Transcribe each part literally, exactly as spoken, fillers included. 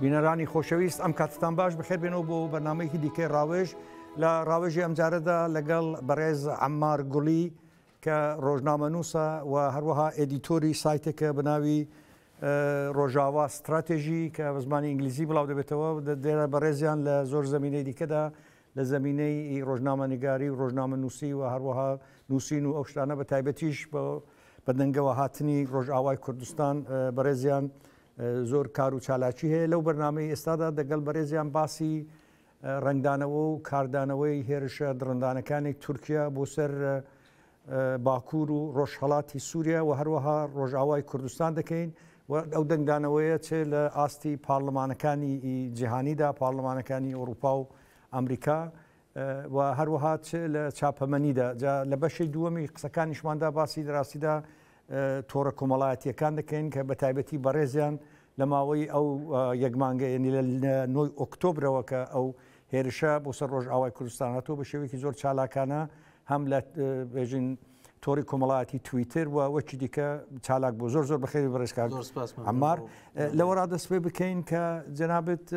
بینەرانی خۆشەویست ئەم کاتتان باش بەخێر بێنەوە بۆ بەرنامەیەکی دیکەی ڕاوێژ لە ڕاوێژی ئەمجارەدا لەگەڵ بەڕێز عەمار گوڵی کە ڕۆژنامەنووسە و هەروەها ئێدیتۆری سایتێکە بەناوی ڕۆژاوا ستراتێژی کە بە زمانی ئینگلیزی بڵاو دەبێتەوە دێرە بەڕێزیان لە زۆر زمینەی دیکەدا لە زمینەی ڕۆژنامەنیگاری و ڕۆژنامەنووسی و هەروەها نووسین و ئەو شتانە بە تایبەتیش بە دەنگەوە هاتنی ڕۆژئاوای کوردستان بەڕێزیان زۆر کار و چالاکی هەیە. لەو بەرنامەی ئێستادا دەگەڵ بەڕێزیان باسی ڕنگدانەوە و کاردانەوەی هێرشە درڕندانەکانی تورکیا بۆ سەر باکوور و ڕۆژهەڵاتی سووریا و هەروەها ڕۆژئاوای کوردستان دەکەین و ئەو دەنگدانەوەیە چێ لە ئاستی پاڵلمانەکانی جیهانیدا پاڵلمانەکانی ئەوروپا و ئەمریکا و هەروەها لە چاپەمەنیدا لە بەشەی دووەمی قسەکانیشماندا باسی دراستیدا تۆڕە کۆمەڵایەتیەکان دەکەین کە بە تایبەتی بەڕێزیان لە ماوەی ئەو یەکمانگە ینی لە نۆی ئۆکتۆبرەوە کە ئەو هێرشە بۆ سەر ڕۆژئاوای کوردستان هاتووە بە شێوەیەکی زۆر چالاکانە هەم لە بێژین تۆڕی کۆمەڵایەتی تویتر و وەکی دیکە چالاک بۆ زۆر زۆر بەخێری بەڕێزکار عەمار لەوەڕا دەست پێ بکەین کە جەنابەت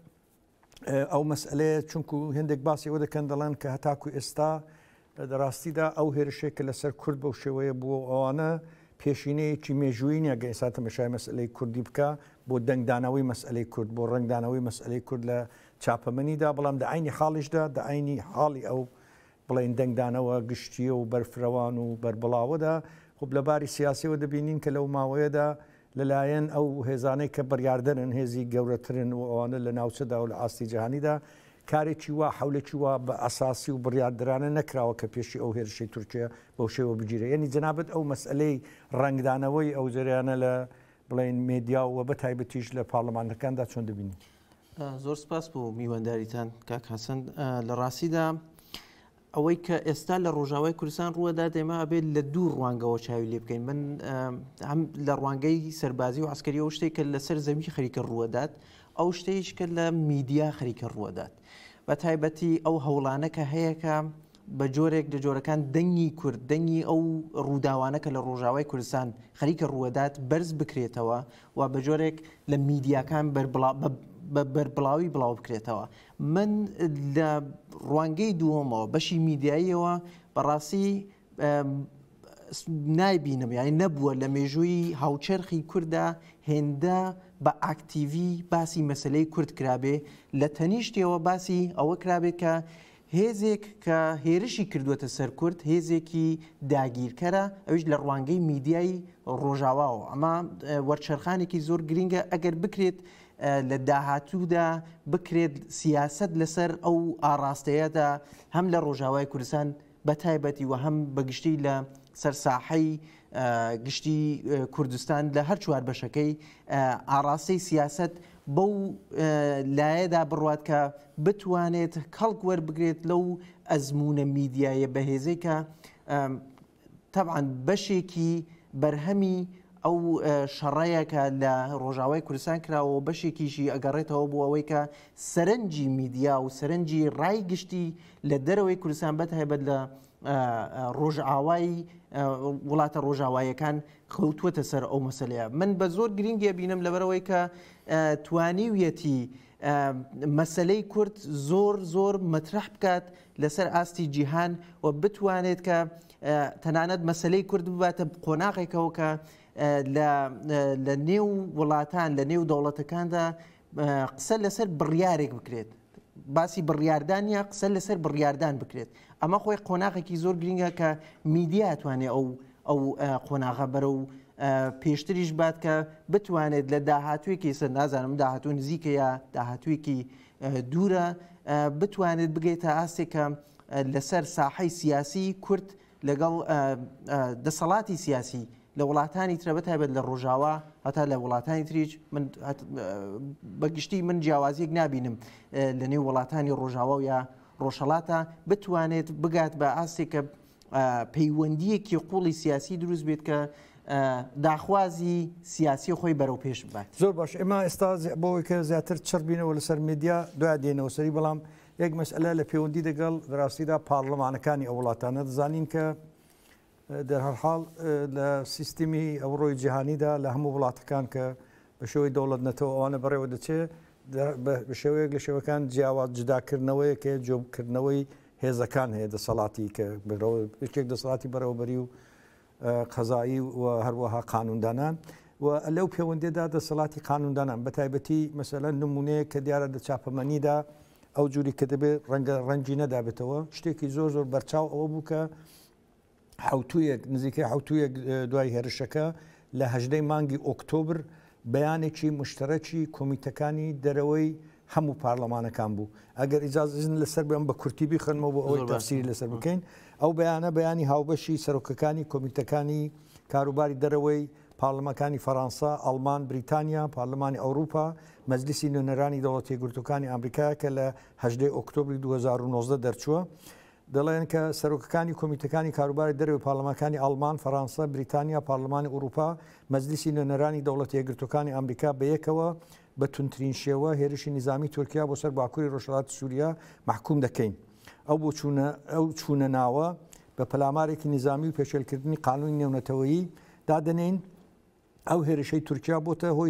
ئەو مەسئلەیە چونکو هێندێک باسی ئەوە دەکەن دەڵێن کە هەتاکو ئێستا دەڕاستیدا ئەو هێرشێکە لەسەر کورد بەو شێوەیە بووە ئەوانە پێشینەیەکی مێژووی نیە گە ئێستا تەماشای مەسئلەی کوردی بکە بۆ دەنگدانەوەی مەسئلەی کورد بۆ ڕنگدانەوەی مەسئلەی کورد لە چاپەمەنیدا بەڵام دە عینی حاڵیشدا دە عینی حاڵی ئەو بڵێن دەنگدانەوە گشتیە و بەرفرەوان و بەربڵاوەدا خب لەباری سیاسیەوە دەبینین کە لەو ماوەیەدا لەلایەن ئەو هێزانەی کە بڕیاردەرن هێزی گەورەترن و ئەوانە لە ناوچەدا و لە ئاستی جیهانیدا کارێکی وا حولێکی وا بە ئەساسی و بڕیاردرانە نەکراوە کە پێشی ئەو هێرشەی تورکیا بەو شێوە بگیرە. یعنی جەنابەت ئەو مەسئلەی ڕنگدانەوەی ئەو جریانە لە بڵێن مێدیا و بە تایبەتیش لە پاڵلمانەکاندا چۆن دەبینی؟ زۆر سپاس بۆ میوانداریتان کاک حەسەن. لە ڕاستیدا ئەوەی کە ئێستا لە ڕۆژاوای کوردستان ڕووەدا دێمە ئەبێت لە دوو ڕوانگەوە چاوی لێ بکەین. من هەم لە ڕوانگەی سەربازی و عسکەری ئەو شتێک کە لەسەر زەوی خەریکە ڕووەدات ئەو شتەیەش کە لە میدیا خەریکە ڕووەدات بە تایبەتی ئەو هەوڵانە کە هەیە کە بە جۆرێک لە جۆرەکان دەنگی کورد دەنگی ئەو ڕووداوانەکە لە ڕۆژاوای کوردستان خەریکە ڕووەدات بەرز بکرێتەوە و بە جۆرێک لە میدیاکان بەربڵاوی بڵاو بکرێتەوە. من لە ڕوانگەی دووەمەوە بەشی میدیاییەوە بەڕاستی نایبینم یانی نەبووە لە مێژووی هاوچەرخی کووردا هێندە بە ئاکتیڤی باسی مەسلەی کورد کرابێ لە تەنیشتەوە باسی ئەوە کرابێت کە هێزێک کە هێرشی کردووەتە سەر کورد هێزێکی داگیرکەرە ئەوش لە ڕوانگەی میدیایی ڕۆژاواوە. ئەمە وەرچەرخانێکی زۆر گرنگە ئەگەر بکرێت لە داهاتوودا بکرێت سیاست لەسەر ئەو ئاڕاستەیەدا هەم لە ڕۆژاوای کوردستان بە تایبەتی و هەم بەگشتی لە سەرساحەی گشتی کوردستان لە هەر چوار بەشەکەی ئاڕاستەی سیاست بەو لایەدا بڕوات کە بتوانێت کەڵک وەربگرێت لەو ئەزمونە میدیایە بەهێزەی کە تەبعاً بەشێکی بەرهەمی ئەو شەڕەیەکە لە ڕۆژاوای کوردستان کراوە بەشێکیشی ئەگەڕێتەوە بۆ ئەوەی کە سەرنجی میدیا و سەرنجی ڕای گشتی لە دەرەوەی کوردستان بەتایبەت لە ڕۆژئاوای وڵاتە ڕۆژاوایەکان خەوتووەتە سەر ئەو مەسەلەیە. من بە زۆر گرنگیە بینم لەبەرەوەی کە توانیویەتی مەسەلەی کورد زۆر زۆر مەترەح بکات لەسەر ئاستی جیهان و بتوانێت کە تەنانەت مەسەلەی کورد بباتە قۆناغێکەوە کە لە نێو وڵاتان لە نێو دەوڵەتەکاندا قسە لەسەر بڕیارێک بکرێت. باسی بڕیاردانە قسە لەسەر بڕیاردان بکرێت. ئەمە خۆی قۆناغێکی زۆر گرنگە کە میدیا توانێت ئەو ئەو قۆناغە بەرە و پێشتریش بات کە بتوانێت لە داهاتوێکی سەر نازانم داهاتوو نزیکە یا داهاتوێکی دوورە بتوانێت بگەیتە ئاستێکە لەسەر ساحەی سیاسی کورد لەگەڵ دەسەڵاتی سیاسی لە وڵاتانی ترە بەتایبەت لە ڕۆژاوا هەتا لە وڵاتانی تریش من بەگشتی من جیاوازیەک نابینم لە نێو وڵاتانی ڕۆژاوا و یا ڕۆژهەڵاتە بتوانێت بگات بە ئاستێکە پەیوەندیەکی قوڵی سیاسی دروست بێت کە داخوازی سیاسی خۆی بەرەو پێش بات. زۆر باش ئێمە ئێستا بۆەوەی کە زیاتر چڕبینەوە لەسەر میدیا دوای دێنەوە سەری بەڵام یەک مەسئلە لە پەیوەندی دەگەڵ ڕاستیدا پاڕلەمانەکانی ئەو وڵاتانە دەزانین کە دەرهەرحاڵ لە سیستمی ئەوڕۆی جیهانیدا لە هەموو وڵاتەکان کە بە شێوەی دەوڵەت نەتەوە ئەوانە بەڕێوە دەچێت بە شێوەیەک لە شێوەکان جیاواز جداکردنەوەی کە جۆبکردنەوەی هێزەکان هەیە دەسەڵاتی کە بەێک دەسەڵاتی بەرەوبەری و قەزایی و هەروەها قانوندانان و لەو پەیوەندێدا دەسەڵاتی قانوندانان بە تایبەتی مەسەلەن نمونەیە کە دیارە لە چاپەمەنیدا ئەو جووری کە دەبێت ڕەنگە ڕەنجی نەدابێتەوە شتێکی زۆر زۆر بەرچاو ئەوە بوو کە حوتویەک نزیکەی حوتویەک دوای هێرشەکە لە هەژدەی مانگی ئۆکتۆبر بەیانێکی مشتەرەکی کۆمیتەکانی دەرەوەی هەموو پارلەمانەکان بوو ئەگەر ئیجازن لەسەر بێم بە کورتی بیخەنمەوە بۆ ئەوەی تەفسیری لەسەر بکەین ئەو بەیانە بەیانی هاوبەشی سەرۆکەکانی کۆمیتەکانی کاروباری دەرەوەی پارلەمەکانی فەرەنسا، ئەڵمان، بریتانیا، پارلەمانی ئەوروپا، مەجلیسی نوێنەرانی دەوڵەتە یەکگرتووەکانی ئەمریکا کە لە هەژدەی ئۆکتۆبری دوو هەزار و نۆزدە دەرچووە دەڵێن کە سەرۆکەکانی کۆمیتەکانی کاروباری دەرەوەی پارلەمەکانی ئەڵمان، فەرەنسا، بریتانیا، پارلەمانی ئەوروپا، مەجلیسی نوێنەرانی دەوڵەتە یەکگرتووەکانی ئەمریکا بەیەکەوە بە تونترین شێوە هێرشی نظامی تورکیا بۆ سەر باکووری ڕۆژهەڵاتی سووریا محکوم دەکەین. ئەو بۆ ئەو چوونە ناوە بە پەلامارێکی نظامی و پێشێلکردنی قانونی نێونەتەوەیی دادنین ئەو هێرشەی تورکیا بۆتە هۆی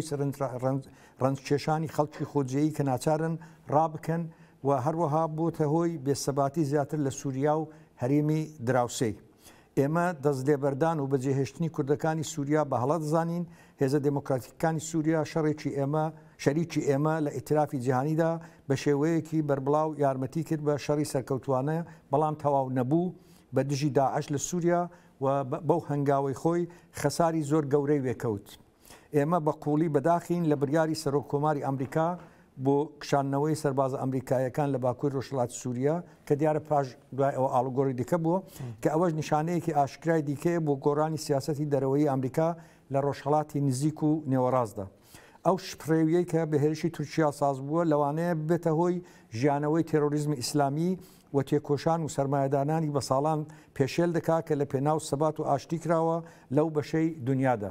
ڕەنجکێشانی خەڵکی خۆجێیی کە ناچارن ڕابکەن و هەروەها بۆتە هۆی بێسەباتی زیاتر لە سووریا و هەرێمی دراوسەی. ئێمە دەست لێبەردان و بەجێهێشتنی کوردەکانی سووریا بە هەڵە دەزانین هێزە دموکراتیکەکانی سووریا شەڕێکی ئێمە شەریکی ئێمە لە ئیترافی جیهانیدا بە شێوەیەکی بەربڵاو یارمەتی کرد بە شەڕی سەرکەوتوانە بەڵام تەواو نەبوو بە دژی داعش لە سووریا و بەو هەنگاوی خۆی خەساری زۆر گەورەی وێکەوت. ئێمە بە قوڵی بەداخین لە بریاری سەرۆک کۆماری ئەمریکا بۆ کشانەوەی سەربازە ئەمریکایەکان لە باکووری ڕۆژهەڵاتی سووریا کە دیارە پاش دوای ئەوە ئاڵوگۆڕی دیکە بووە کە ئەوەش نیشانەیەکی ئاشکرای دیکەیە بۆ گۆڕانی سیاسەتی دەرەوەی ئەمریکا لە ڕۆژهەڵاتی نزیک و نێوەڕاستدا. ئەو شپڕێویەی کە بە هێرشی تورکیا ساز بووە لەوانەیە بێتە هۆی ژیانەوەی تێرۆریزمی ئیسلامی و تێکۆشان و سەرمایهدانانی بە ساڵان پێشێل دەکات کە لە پێناو سەبات و ئاشتی کراوە لەو بەشەی دنیادا.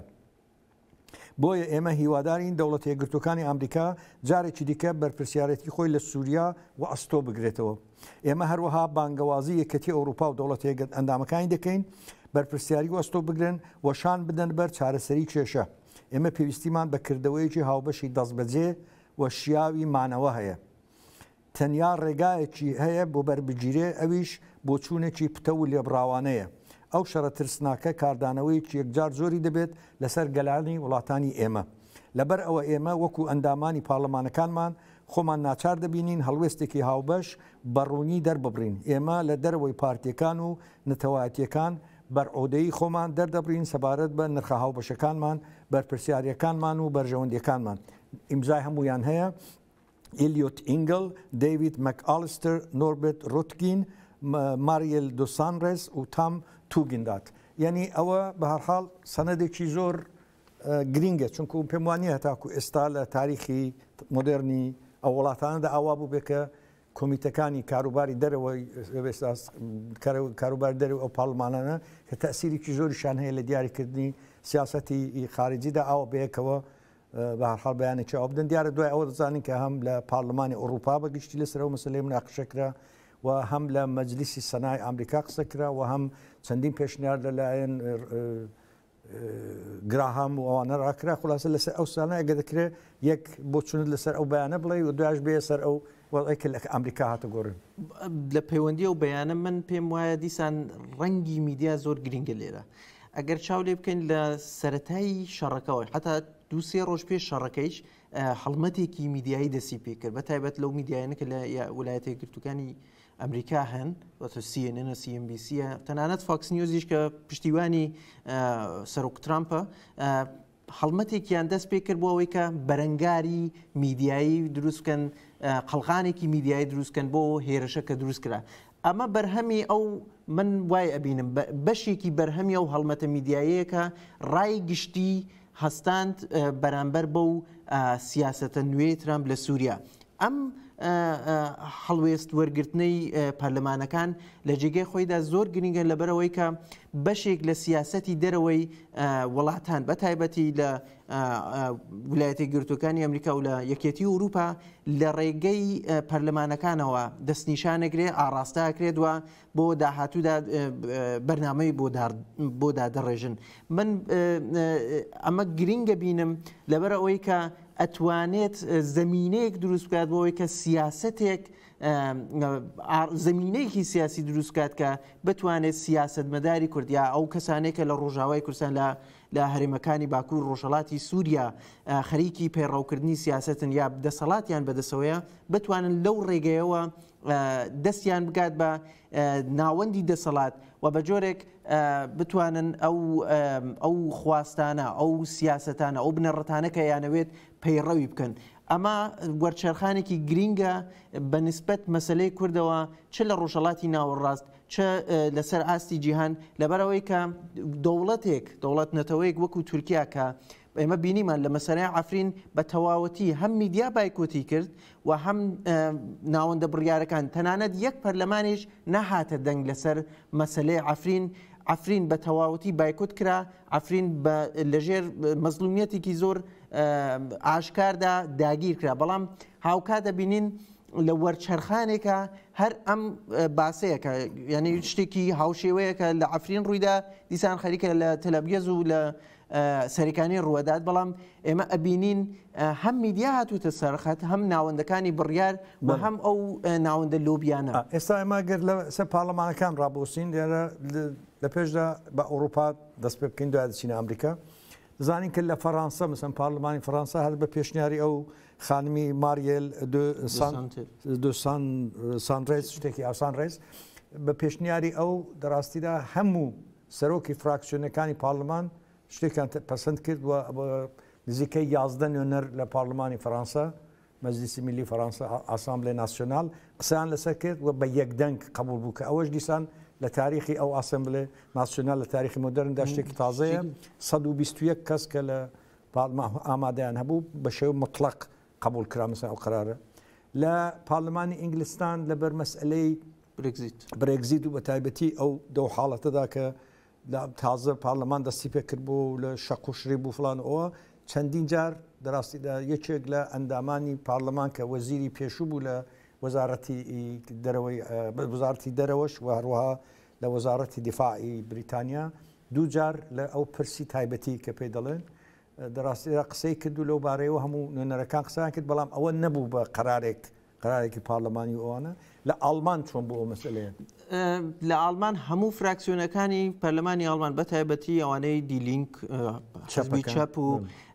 بۆیە ئێمە هیوادارین دەوڵەتە یەکگرتووەکانی ئەمریکا جارێکی دیکە بەرپرسیارەتی خۆی لە سووریا و ئەستۆ بگرێتەوە. ئێمە هەروەها بانگەوازی یەکەتی ئەوروپا و دەوڵەتە ئەندامەکانی دەکەین بەرپرسیاری و ئەستۆ بگرن وەشان بدەن بەر چارەسەری کێشە. ئێمە پێویستیمان بە کردەوەیەکی هاوبەشی دەستبەجێ و شیاوی مانەوە هەیە. تەنیا ڕێگایەکی هەیە بۆ بەربگیرێ ئەویش بۆ چوونێکی پتە و لێبڕاوانەیە. ئەو شەڕە ترسناکە کاردانەوەیکی یەکجار زۆری دەبێت لەسەر گەلانی وڵاتانی ئێمە. لەبەر ئەوە ئێمە وەکو ئەندامانی پارلەمانەکانمان خۆمان ناچار دەبینین هەڵوێستێکی هاوبەش بەڕوونی دەرببڕین. ئێمە لە دەرەوەی پارتیەکان و نەتەوایەتیەکان بەرعودەی خۆمان دەردەبرین سەبارەت بە نرخە هاوبەشەکانمان بەرپرسیاریەکانمان و بەرژەوەندیەکانمان. ئیمزای هەمویان هەیە ئیلیۆت ئینگل، دەیڤید مەکئالیستەر، نۆربێت ڕۆتگین، ماریل دۆسانڕێز و تام توگیندات. یعنی ئەوە بە هەرحاڵ سەنەدێکی زۆر گرینگە چونکو پێم وانە هەتاکو ئێستا لە تاریخی مدررنی ئەو وڵاتانەدا ئاوا بوو بێکە کۆمیتەکانی کاروباری دەرەوەی کاروباری دەرەوە ئەو پاڵمانانە کە تەسیرێکی زۆریشان هەیە لە دیاریکردنی سیاسەتی خارجیدا ئاوا بەیەکەوە بە هەرحاڵ بەیانێکی ئەو بدەن. دیارە دوای ئەوە دەزانین کە هەم لە پارلەمانی ئەوروپا بەگشتی لەسەر ئەو مەسەلەی مناقشەکرا و هەم لە مەجلیسی سەنای ئەمریکا قسەکرا و هەم چەندین پێشنیار لەلایەن گراهام و ئەوانە ڕاکرا. خلاصە لەسەر ئەو سانە ئەگە دەکرێت یەک بۆ چونت لەسەر ئەو بەیانە بڵێ و دوایش بێ سەر ئەو وەڵێکە لە ئەمریکا هاتە گۆڕن. لە پەیوەندی و بەیانە من پێم وایە دیسان ڕەنگی میدیا زۆر گرنگە لێرە. ئەگەر چاو لێ بکەین لە سەرەتایی شەڕەکەەوەی حتا دو سێ ڕۆژ پێش شەڕەکەیش هەڵمەتێکی میدیایی دەستی پێ کرد بە تایبەت لەو میدیایانە کە لە ویلایەتە یەکگرتووەکانی ئەمریکا هەن وەتە سی ئێن ئێن سی ئەم بی سی تەنانەت فاکس نیوزیش کە پشتیوانی سەرۆک ترامپە هەڵمەتێکیان دەست پێ کرد بۆ ئەوەی کە بەرەنگاری میدیایی دروستکەن قەڵغانێکی میدیایی دروستکەن بۆ هێرشە کە دروست کرا. ئەمە بەرهەمی ئەو من وای ئەبینم بەشێکی بەرهەمی ئەو هەڵمەتە میدیایەکە ڕای گشتی هەستاند بەرامبەر بەو سیاسەتە نوێ ترامپ لە سووریا. ئەم هەڵوێست وەرگرتنەی پەرلەمانەکان لە جێگەی خۆیدا زۆر گرنگە لەبەرەوەی کە بەشێک لە سیاسەتی دەرەوەی وڵاتان بە تایبەتی لە ویلایەتە یەکگرتووەکانی ئەمریکا و لە یەکێتی ئەوروپا لە ڕێگەی پەرلەمانەکانەوە دەستنیشانەگرێ ئاڕاستاکرێت وە بۆ داهاتوودا بەرنامەی بۆ دادەڕێژن. من ئەمە گرنگە بینم لەبەر ئەوەی کە ئەتوانێت زمینەیەک دروست بکات بۆەوەی کە سیاستێک زمینەیەکی سیاسی دروستکات کە بتوانێت سیاستمەداری کوردیا ئەو کەسانێکە لە ڕۆژاوای کوردستان لە لە هەرێمەکانی باکوور ڕۆژهەڵاتی سووریا خەریکی پێڕاوکردنی سیاستن یا دەسەڵاتیان بەدەسەوەیە بتوانن لەو ڕێگەیەوە دەستیان بگات بە ناوەندی دەسەڵات و بە جۆرێک بتوانن ئەو ئەو خواستانە ئەو سیاستانە ئەو بنەڕەتانە کە یانەوێت پەیڕەوی بکەن. ئەمە وەرچەرخانێکی گرینگە بە نسبەت مەسلەی کوردەوە چ لە ڕۆژهەڵاتی ناوەڕاست چ لەسەر ئاستی جیهان لەبەرەوەی کە دەوڵەتێک دەوڵەت نەتەوەیەک وەکو تورکیا کە ئێمە بینیمان لە مەسەرەی عەفرین بە تەواوەتی هەم میدیا بایکۆتی کرد و هەم ناوەندە بڕیارەکان تەنانەت یەک پەرلەمانیش نەهاتە دەنگ لەسەر مەسەلەی عەفرین. عەفرین بە تەواوەتی بایکۆت کرا، عەفرین لەژێر مەزلومیەتێکی زۆر ئاشکاردا داگیر کرا، بەڵام هاوکات دەبینین لە وەرچەرخانێکە هەر ئەم باسەیەکە یعنی شتێکی هاوشێوەیەکە لە عەفرین ڕوویدا دیسان خەریکە لە تەلەڤیزیۆن و لە سەرەکانی ڕوودات، بەڵام ئێمە ئەبینین هەم میدیا هاتووتە سەرخەت هەم ناوەندەکانی بڕیار و هەم ئەو ناوەندە لۆبیانە. ئێستا ئێمە گەر لە سەر پاڵەمانەکان ڕابۆسین لێرە لە پێشدا بە ئەوروپا دەست پێ بکەین دوای دەچینە ئەمریکا. دەزانین کە لە فەڕەنسا مەسەن پاڵەمانی فەڕەنسا هەر بە پێشنیاری ئەو خانمی ماریێل دو سانڕێز شتێکی ئاسان ڕێز بە پێشنیاری ئەو دەڕاستیدا هەموو سەرۆکی فراکسیۆنەکانی پاڵەمان شتێکیان پەسەند کرد و نزیکەی یازدە نوێنەر لە پاڵەمانی فەڕەنسا مەجلیسی میلی فەڕەنسا ئاسامبلێ ناسیۆنال قسەیان لەسەر کرد و بە یەکدەنگ قبول بوو کە ئەوەش دیسان لە تاریخی ئەو ئاسەمبلێ ناسیۆنال لە تاریخی مۆدەرندا شتێکی تازەیە. سەد و بیست و یەک کەس کە لە ئامادەیان هەبوو بە شێو مطلق قبول کرا مەسەن ئەو قرارە. لە پاڵەمانی ئینگلیستان لەبەر مەسئلەی برێگزیت و بە تایبەتی ئەو دەو حاڵەتەدا کە تازە پاڵەمان دەستی پێ کرد بوو لە شەق و شری بوو فڵان ئەوە چەندین جار دەڕاستیدا یەکێک لە ئەندامانی پاڵەمان کە وەزیری پێشوو بوو لە وەزارەتی دەرەوەی وەزارەتی دەرەوەش و هەروەها لە وەزارەتی دیفاعی بریتانیا دوو جار لە ئەو پرسی تایبەتی کە پێی دەڵێن دەڕاستیدا قسەی کرد و لەو بارەیەوە هەموو نوێنەرەکان قسەیان کرد، بەڵام ئەوە نەبوو بە قەرارێک قەرارێکی پاڵەمانی ئەوانە. لە ئاڵمان چۆن بوو ئەو مەسئلەیە؟ لە ئاڵمان هەموو فراکسیۆنەکانی پەرلەمانی ئاڵمان بە تایبەتی ئەوانەی دیلینک حزبی چەپ و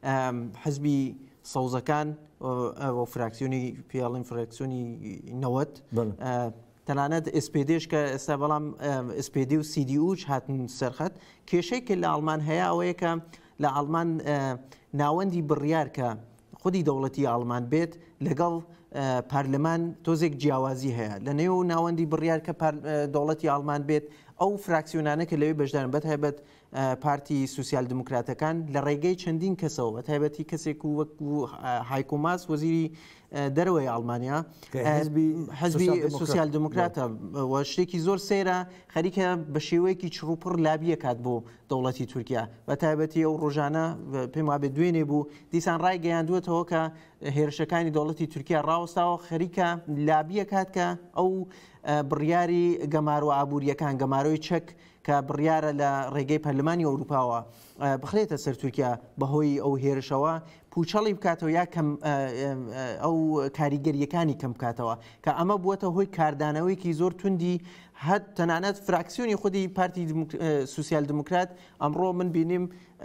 حزبی سەوزەکان و فراکسیۆنی پیاڵین فراکسیۆنی نەوەت تەنانەت ئسپێدێش کە ئێستا بەڵام ئسپێدی و سیدی اوچ هاتن سەرخەت. کێشەی کە لە ئاڵمان هەیە ئەوەیە کە لە ئاڵمان ناوەندی بڕیار کە خودی دەوڵەتی ئاڵمان بێت لەگەڵ پارلەمان تۆزێک جیاوازی هەیە لە نێو ناوەندی بڕیار کە دەوڵەتی ئاڵمان بێت ئەو فراکسیۆنانە کە لەوێ بەشدارن بەتایبەت پارتی سوسیال دموکراتەکان لە ڕێگەی چەندین کەسەوە بەتایبەتی کەسێک و وەکو هایکۆ ماس وەزیری دەرەوەی ئەڵمانیا حزبی سوسیال دموکراتە و شتێکی زۆر سێرە خەریکە بە شێوەیەکی چڕوپڕ لابیە کات بۆ دەوڵەتی تورکیا بەتایبەتی ئەو ڕۆژانە پێم وابێ دوێنێ بوو دیسان ڕای گەیاندووەتەوە کە هێرشەکانی دەوڵەتی تورکیا ڕاوەستاوە خەریکە لابیە کات کە ئەو بڕیاری گەمار و ئابوووریەکان گەمارۆی چەک کە بڕیارە لە ڕێگەی پەرلەمانی ئەوروپاوە بخرێتە سەر تورکیا بەهۆی ئەو هێرشەوە پوچەڵی بکاتەوە یا ئەو کاریگەریەکانی کەم بکاتەوە کە ئەمە بووەتە هۆی کاردانەوەیکی زۆر توندی هەت تەنانەت فراکسیۆنی خودی پارتی سوسیال دموکرات ئەمڕۆ من بینیم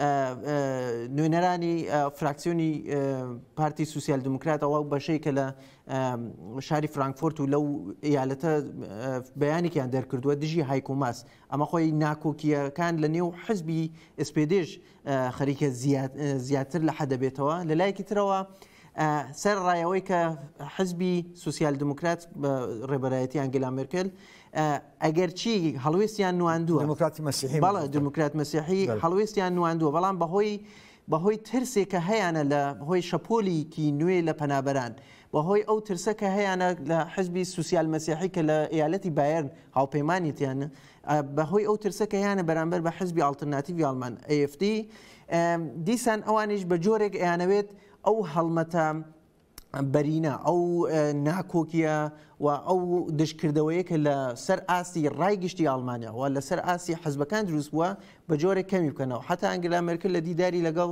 نوێنەرانی فراکسیۆنی پارتی سوسیال دموکراتەوە بەشەی کە لە شاری فرانکفۆرت و لەو ئیالەتە بەیانێکیان دەرکردووە دژی هایکۆ ماس ئەمە خۆی ناکۆکیەکان لە نێو حزبی ئسپێدێش خەریکە زیاتر لە حەدەبێتەوە لە لایەکی ترەوە سەر ڕایەوەی کە حزبی سوسیال دموکرات بە ڕێبەرایەتی ئەنگێلا مێرکل ئەگەر چی هەڵوێستیان نواندووە دموکراتی مەسیحی بەڵێ دموکرات مەسیحی هەڵوێستیان نواندووە بەڵام بەهۆی بەهۆی ترسێکە هەیەە لە بەهۆی شەپۆلیکی نوێ لە پەنابەران بەهۆی ئەو ترسەکە هەیەە لە حزبی سوسیال مەسیحی کە لە ئیالەتی بایرن هاوپەیمانیتیانە بەهۆی ئەو ترسەکە هیانە بەرامبەر بە حزبی ئالتەرناتیڤی ئاڵمان ئێ ئێف دی دیسان ئەوانیش بە جۆرێک ئەیانەوێت ئەو هەڵمەتە بەرینە ئەو ناکۆکیە و ئەو دشکردەوەیە کە لە سەر ئاسی ڕایگشتی ئەڵمانیا و لە سەر ئاسی حزبەکان دروست بووە بە جۆرێک کەمی بکەنەوە. حتا ئەنگلا مێرکل لە دیداری لەگەڵ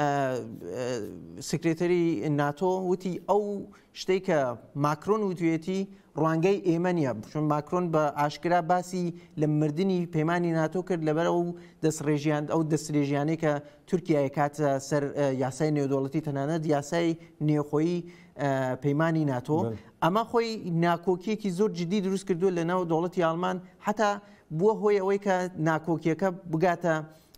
سکرێتەری ناتۆ وتی ئەو شتێک کە ماکرۆن وتوێتی ڕوانگەی ئێمە نیە، چون ماکرۆن بە ئاشکرا باسی لە مردنی پەیمانی ناتۆ کرد لەبەر ئەو دەستڕێژیان ئەو دەستێژیانەی کە تورکیای کاتە سەر یاسای نێودوڵەتی تەنانەت یاسای نێوخۆیی پەیمانی ناتۆ. ئەمە خۆی ناکۆکیەکی زۆر جدی دروست کردووە لە ناو دەوڵەتی ئەڵمان، حتا بووە هۆی ئەوەی کە ناکۆکیەکە بگاتە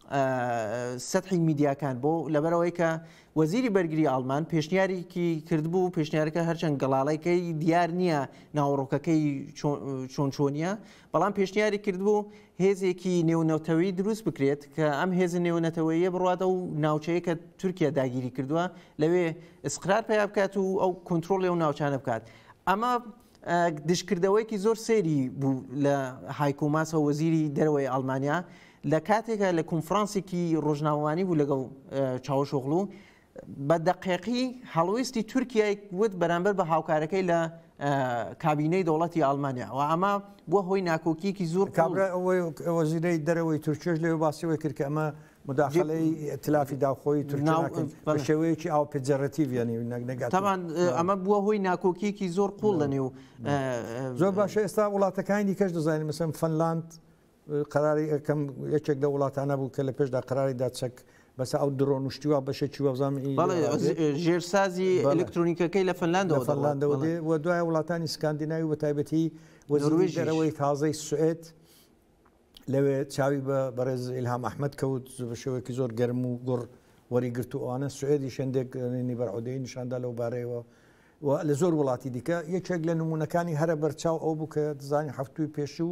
سەتحی میدیاکان بۆ لەبەرەوەی کە وەزیری بەرگری ئەڵمان پێشنیارێکی کردبوو، پێشنیارەکە هەرچەند گەڵاڵەکەی دیار نییە ناوەڕۆکەکەی چۆن چۆنیە، بەڵام پێشنیاری کردبوو هێزێکی نێونەتەوەی دروست بکرێت کە ئەم هێز نێونەتەوەیە بڕاتە و ناوچەیە کە تورکیا داگیری کردووە لەوێ ئسقرار پێیا بکات و ئەو کۆنتترۆلی و ناوچانە بکات. ئەمە دشکردەوەیکی زۆر سێری بوو لە هایکۆماسە وەزیری دەرەوەی ئەڵمانیا لە کاتێکە لە کۆنفرانسێکی ڕۆژناوانی بوو لەگەڵ چاوەشۆغڵو بە دەقیقی هەڵویستی تورکیای وت بەرامبەر بە هاوکارەکەی لە کابینەی دەوڵەتی ئەڵمانیا و ئەمە بووە هۆی ناکۆکیەکی زۆر. وەزیرەی دەرەوەی تورکیش لێ باسیەوەی کرد کە ئەمە مداخلەی ئەتلافی داخۆی تورکیا بە شێوەیەکی ئاو پێجەرەتیڤ ینی نەگات. تاوان ئەمە بووە هۆی ناکۆکیەکی زۆر قوڵ لەنێو زۆر باشە. ئێستا وڵاتەکانی دیکەش دەزانین مەسەن فەنلاند قراری ئەەکەم یەکێک لە وڵاتانە بوو کە لە پێشدا قراریدا چەک بەس ئەو درۆن وشتیوە بەشێکی وەبزانمی ژێرسازی ئەلکترۆنیکەکەی لە فەنلاندەوە فەنلاندەوە دێ و دوای وڵاتانی سکاندیناوی بە تایبەتی وەزیری دەرەوەی تازەی سوئێت لەوێ چاوی بە بەڕێز ئیلهام ئەحمەد کەوت بە شێوەیەکی زۆر گەرم و گوڕ وەریگرت و ئەوانە سوئێدی شەندێک بەرعودەی نیشاندا لەو بارەیەوە و لە زۆر وڵاتی دیکە یەکێک لە نمونونەکانی هەرە بەرچاو ئەو بوو کە دەزانی هەفتووی پێشوو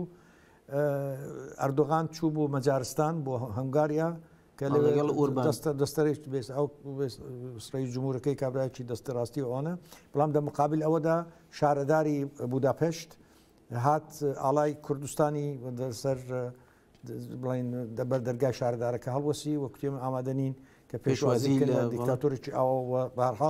ئەردۆغان چوو بۆ مەجارستان بۆ هەنگاریا کە دەستەرێک بێت ئەو سرەی جمهورەکەی کابراایکی دەستە ڕاستی ئەوانە، بەڵام دە مقابل ئەوەدا شارەداری بوداپشت هات ئاڵای کوردستانی سەر بڵین دەبەر دەرگای شارەدارەکە هەڵوەسی وە کوتێم ئامادەنین کە پێشوازی دیکتاتۆرێکی ئەوە بەهەرحاڵ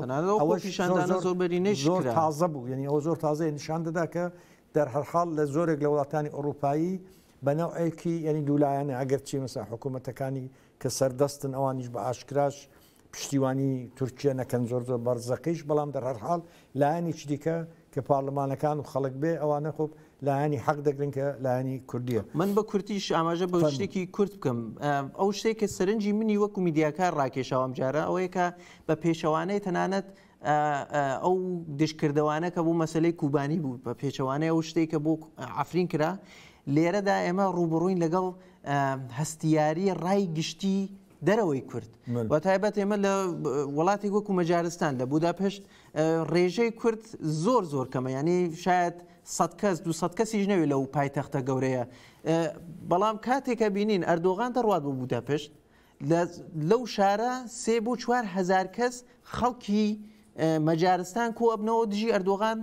زۆر تازە بوو، یعنی ئەوە زۆر تازەیە نیشان دەدا کە دەرهەرحاڵ لە زۆرێک لە وڵاتانی ئەوروپایی بەنەوعێکی ینی دوولایەنە ئەگەر چی مەسا حکوومەتەکانی کە سەردەستن ئەوانیش بە ئاشکراش پشتیوانی تورکیا نەکەن زۆر زۆر بەرزەکەیش، بەڵام دەرهەرحاڵ لایەنێکی دیکە کە پارلمانەکان و خەڵک بێ ئەوانە خۆب لایەنی حەق دەگرن کە لایەنی کوردیە. من بە کورتیش ئاماژە بە شتێکی کورت بکەم. ئەو شتێک کە سەرنجی منی وەکو میدیاکار ڕاکێشاوەم جارە ئەوەیە کە بە پێشەوانەی تەنانەت ئەو دشکردەوانە کە بۆ مەسلەی کوبانی بوو بە پێچەوانەیە ئەو شتێک کە بۆ ئافرین کرا لێرەدا ئێمە ڕوبڕووین لەگەڵ هەستیاری ڕای گشتی دەرەوەی کورد و تایبەت ئێمە لە وڵاتی وەکو مەجارستان لە بوداپشت ڕێژەی کورد زۆر زۆر کەمە، ینی شاید سەد کەس دو سەد کەسیش نەوێت لەو پایتەختە گەورەیە، بەڵام کاتێکە بینین ئەردۆغان دەڕوات بۆ بوداپشت لەو شارە سێ بۆ چوار هەزار کەس خەڵکی مەجارستان کۆ ئەبنەوە دژی ئەردۆغان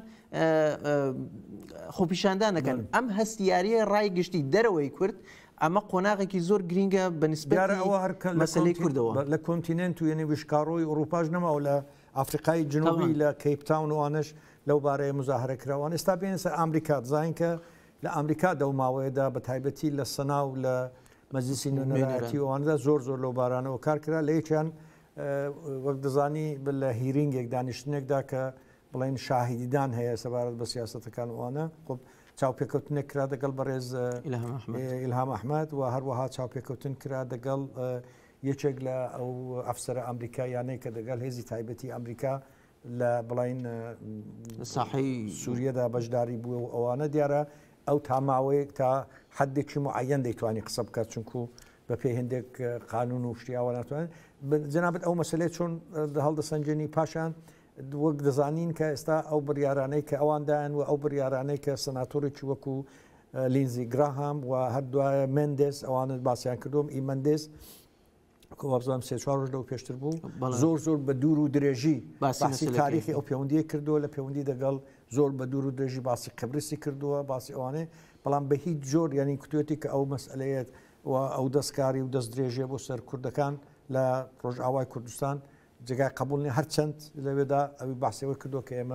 خۆپیشاندان دەکەن. ئەم هەستیاریە ڕای گشتی دەرەوەی کورد ئەمە قۆناغێکی زۆر گرینگە بە نسبەتی مەسەلەی کوردەوە لە کۆنتیننت و یعنی وشکاڕۆی ئەوروپاش نەماوە لە ئافریقای جنوبی لە کەیپتاون وانش لەو بارەیە مزاهرە کراوان. ئێستا بێنە سەر ئەمریکا دزاین کە لە ئەمریکا دەوماوەیەدا بە تایبەتی لە سەنا و لە مەجلیسی نوێنەرایەتی ئەوانەدا زۆر زۆر لەو بارانەوە کار کرا لە یەکیان وەک دەزانی لە هیرینگێک دانیشتنێکدا کە بڵین شاهیدیدان هەیە سەبارەت بە سیاسەتەکان وانە خۆ چاوپێکەوتنێک کرا دەگەڵ بەڕێز ئیلهام ئەحمەد و هەروەها چاوپێکەوتن کرا دەگەڵ یەکێک لە ئەو ئەفسەرە ئەمریکایانەی کە دەگەڵ هێزی تایبەتی ئەمریکا لە بڵین ساحەی سووریەدا بەشداری بووە و ئەوانە دیارە ئەو تاماوەیەک تا حدێکی معەن دەیتوانی قسە بکات چونکو بە پێی هەندێک قانون و شتیاوە ناتوانێت جەنابەت ئەو مەسلەیە چۆن هەڵدەسەنجێنی پاشان وەک دەزانین کە ئێستا ئەو بڕیارانەی کە ئەواندایان و ئەو بڕیارانەی کە سەناتۆرێکی وەکو لینزی گراهام و هەردوایە مندس ئەوانت باسییان کردوم ئی مندس کۆبزانام سێ چوار ڕۆژ لەو پێشتر بوو زۆر زۆر بە دوور و درێژی باسی تاریخی ئەو پەیوەندیە کردووە لە پەیوەندی دەگەڵ زۆر بە دوور و درێژی باسی قبرسی کردووە باسی ئەوانێ بەڵام بە هیچ جۆر ینی کوتێتی کە ئەو مەسئلەیەت و ئەو دەستکاری و دەست درێژێ بۆ سەر کوردەکان لە ڕۆژئاوای کوردستان جگای قبولنی هەرچەند لەوێدا ئەوی باسیەوەی کردو کە ئێمە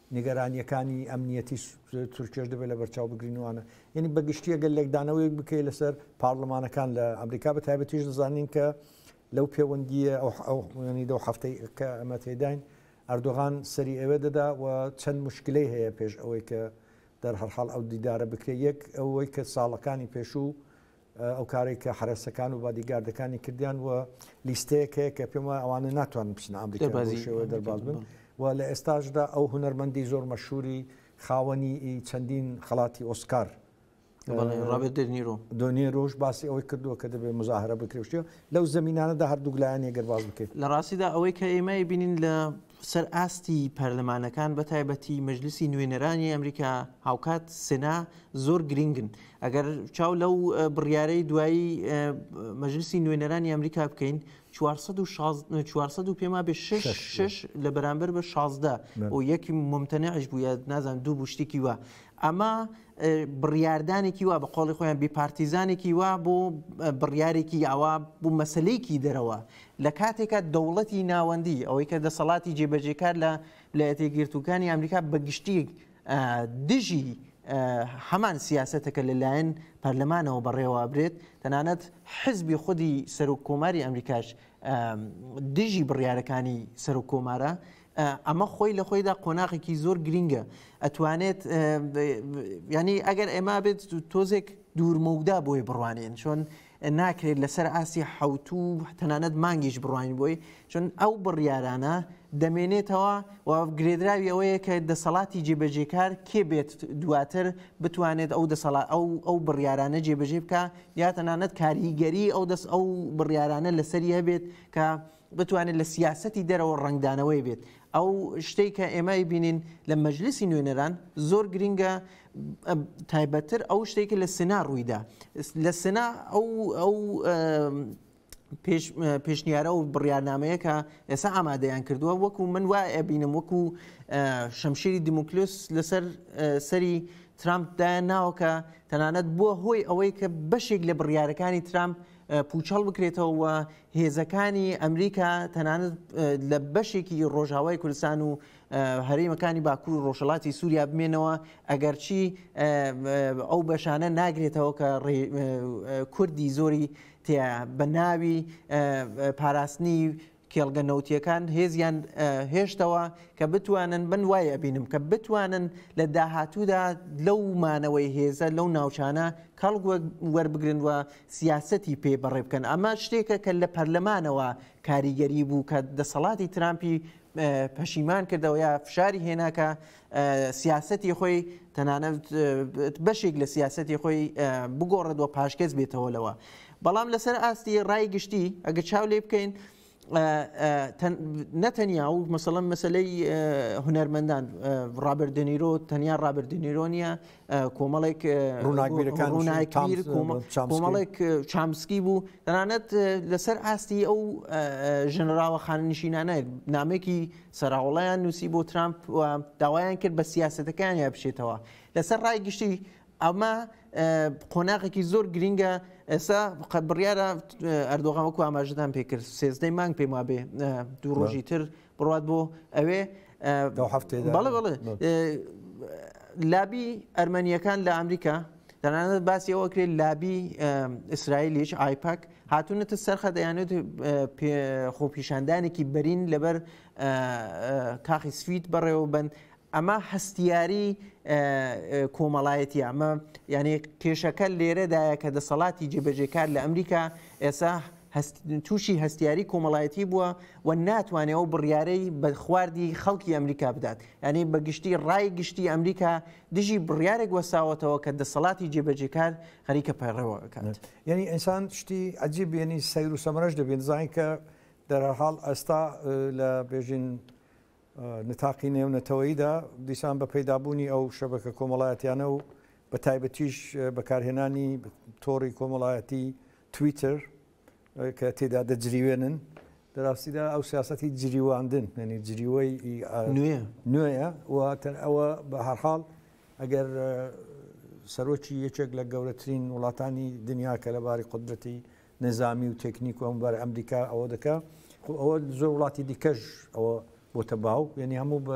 نیگەرانیەکانی ئەمنیەتی تورکیش دەبێت لە بەرچاو بگرینوانە یعنی بەگشتیە گەل لێکدانەوەیەک بکەیت لەسەر پارلەمانەکان لە ئەمریکا بە تایبەتیش دەزانین کە لەو پەیوەندیە ئەو ینی دەو هەفتەی کە ئەمە تێداین ئەردۆغان سەری ئەوێ دەدا و چەند مشکلەی هەیە پێش ئەوەی کە دەرهەرحاڵ ئەو دیدارە بکرێت یەک ئەوەی کە ساڵەکانی پێشوو ئەو کارێک کە حرەسەکان و بادیگاردەکانی کردیان و لیستەیەک هەیە کە پێم وایە ئەوانە ناتوانن بچنە ئەمریکا بۆشێوە دەرباز بن و لە ئێستاشدا ئەو هونەرمەندی زۆر مەشهوری خاوەنی چەندین خەڵاتی ئۆسکار ڕابێت دێنیرۆ دۆنیێرۆش باسی ئەوەی کردووە کە دەبێت مزاهرە بکرێشتە لەو زمینانەدا هەردوو لایەن گەرباز بکەیت لە ڕاستیدا ئەوەی کە ئێمە بینین لە سەر ئاستی پەرلەمانەکان بە تایبەتی مەجلیسی نوێنەرانی ئەمریکا هاوکات سنا زۆر گرنگن ئەگەر چاو لەو بڕیارەی دوایی مەجلیسی نوێنەرانی ئەمریکا بکەین چوارسەد و پێما بێ شش لە بەرامبەر بە شازدە و یەکی ممتەنعش بووە نازانم دوو بوشتێکی وە ئەمە بڕیاردانێکی وا بە قۆڵی خۆیان بیپارتیزانێکی وا بۆ بڕیارێکی ئاوا بوو مەسلەیەکی دەرەوە لە کاتێکە دەوڵەتی ناوەندی ئەوەی کە دەسەڵاتی جێبەجێکار لە لایەتە گرتوەکانی ئەمریکا بەگشتی دژی هەمان سیاسەتەکە لەلایەن پەرلەمانەوە بەڕێوە برێت تەنانەت حزبی خودی سەر و کۆماری ئەمریکاش دژی بڕیارەکانی سەر و کۆمارە ئەمە خۆی لە خۆیدا قۆناغێکی زۆر گرینگە ئەتوانێت ینی ئەگەر ئێمە بێت تۆزێک دوورمەودا بۆی بڕوانێن چۆن ناکرێت لەسەر ئاسی حوتوو تەنانەت مانگیش بڕوانی بۆی چۆن ئەو بڕیارانە دەمێنێتەوە و گرێدراوی ئەوەیە کە دەسەڵاتی جێبەجێکار کێ بێت دواتر بتوانێت ئەو دەسەڵات ئەو ئەو بڕیارانە جێبەجێ بکە یا تەنانەت کاریگەری ئەو دەست ئەو بڕیارانە لەسەری هەبێت کە بتوانێت لە سیاسەتی دەرەوە ڕنگدانەوەی بێت ئەو شتێک کە ئێمە بینین لە مەجلیسی نوێنەران زۆر گرینگە تایبەتر ئەو شتێکە لە سنا ڕوویدا لە سنا ئەو ئەو پێشنیارە و بڕیارنامەیە کە ئێستا ئامادەیان کردووە وەکو من وایە بینم وەکو شەمشیری دیموکلۆس لەسەر سەری ترامپدایان ناوە کە تەنانەت بووە هۆی ئەوەی کە بەشێک لە بڕیارەکانی ترامپ پوچەڵ بکرێتەوە و هێزەکانی ئەمریکا تەنانەت لە بەشێکی ڕۆژاوای کوردستان و هەرێمەکانی باکوور و ڕۆژهەڵاتی سووریا بمێنەوە ئەگەرچی ئەو بەشانە ناگرێتەوە کە کوردی زۆری تێ بە ناوی پاراستنی کێڵگە نەوتیەکان هێزیان هێشتەوە کە بتوانن بن وایە بینم کە بتوانن لە داهاتوودا لەو مانەوەی هێزە لەو ناوچانە کەڵک وەربگرن و سیاسەتی پێ بەڕێ بکەن ئەمە شتێکە کە لە پەرلەمانەوە کاریگەری بوو کە دەسەڵاتی ترامپی پەشیمان کردەوە یا فشاری هێناکە سیاسەتی خۆی تەنانەت بەشێک لە سیاسەتی خۆی بگۆڕێت و پاشکەس بێتەوە لەوە بەڵام لەسەر ئاستی ڕای گشتی ئەگە چاو لێ بکەین نەتەنیا و مەسەڵەن مەسلەی هونەرمەندان ڕابرت دنیرۆ تەنیا ڕابرت دنیرۆ نیە کۆمەڵێک ڕووناکبیر کۆمەڵێک چامسکی بوو تەنانەت لەسەر ئاستی ئەو ژنراوە خاننشینانە نامێکی سەراوەڵیان نووسی بۆ ترامپ و داوایان کرد بە سیاسەتەکانیان بشێتەوە لەسەر ڕای گشتی ئەمە قۆناغێکی زۆر گرینگە ئێستا بڕیارە ئەردۆغان وەکو ئاماژەدان پێکرد سێزدەی مانگ پێم وابێ دوو ڕۆژی تر بڕات بۆ ئەوێ بەڵێ بەڵێ لابی ئەرمەنیەکان لە ئەمریکا تەنانەت باسی ئەوە کرێت لابی ئیسرائیلیش ئایپاک هاتوونەتە سەرخە دەیانێت خۆپیشاندانێکی بەرین لەبەر کاخی سفید بەڕێوە بن ئەمە هەستیاری کۆمەڵایەتی ئەمە یعنی کێشەکە لێرەدایە کە دەسەڵاتی جێبەجێکار لە ئەمریکا ئێستا تووشی هەستیاری کۆمەڵایەتی بووە و ناتوانێت ئەو بڕیارەی بە خواردی خەڵکی ئەمریکا بدات ینی بە گشتی ڕای گشتی ئەمریکا دژی بڕیارێک وەساوەتەوە کە دەسەڵاتی جێبەجێکار خەریکە پەیڕێوە بکات یعنی ئینسان شتی عەجیب ینی سەیر و سەمەرەش دەبێت زانین کە دەرحاڵ ئێستا لە بێژین نتاقی نێونەتەوەییدا دیسان بە پەیدابوونی ئەو شەبەکە کۆمەڵایەتیانە و بە تایبەتیش بەکارهێنانی تۆڕی کۆمەڵایەتی تویتر کە تێدا دەجریوێنن دەراستیدا ئەو سیاسەتی جریواندن ینی جریوەی نوێ نوێیە و ئەوە بە هەرحاڵ ئەگەر سەرۆکی یەکێک لە گەورەترین وڵاتانی دنیا کە لەباری قودرەتی نظامی و تێکنیک و ئەمبارە ئەمریکا ئەوە دەکا ئەوە زۆر وڵاتی دیکەش ئەوە بۆتە باو یعنی هەموو بە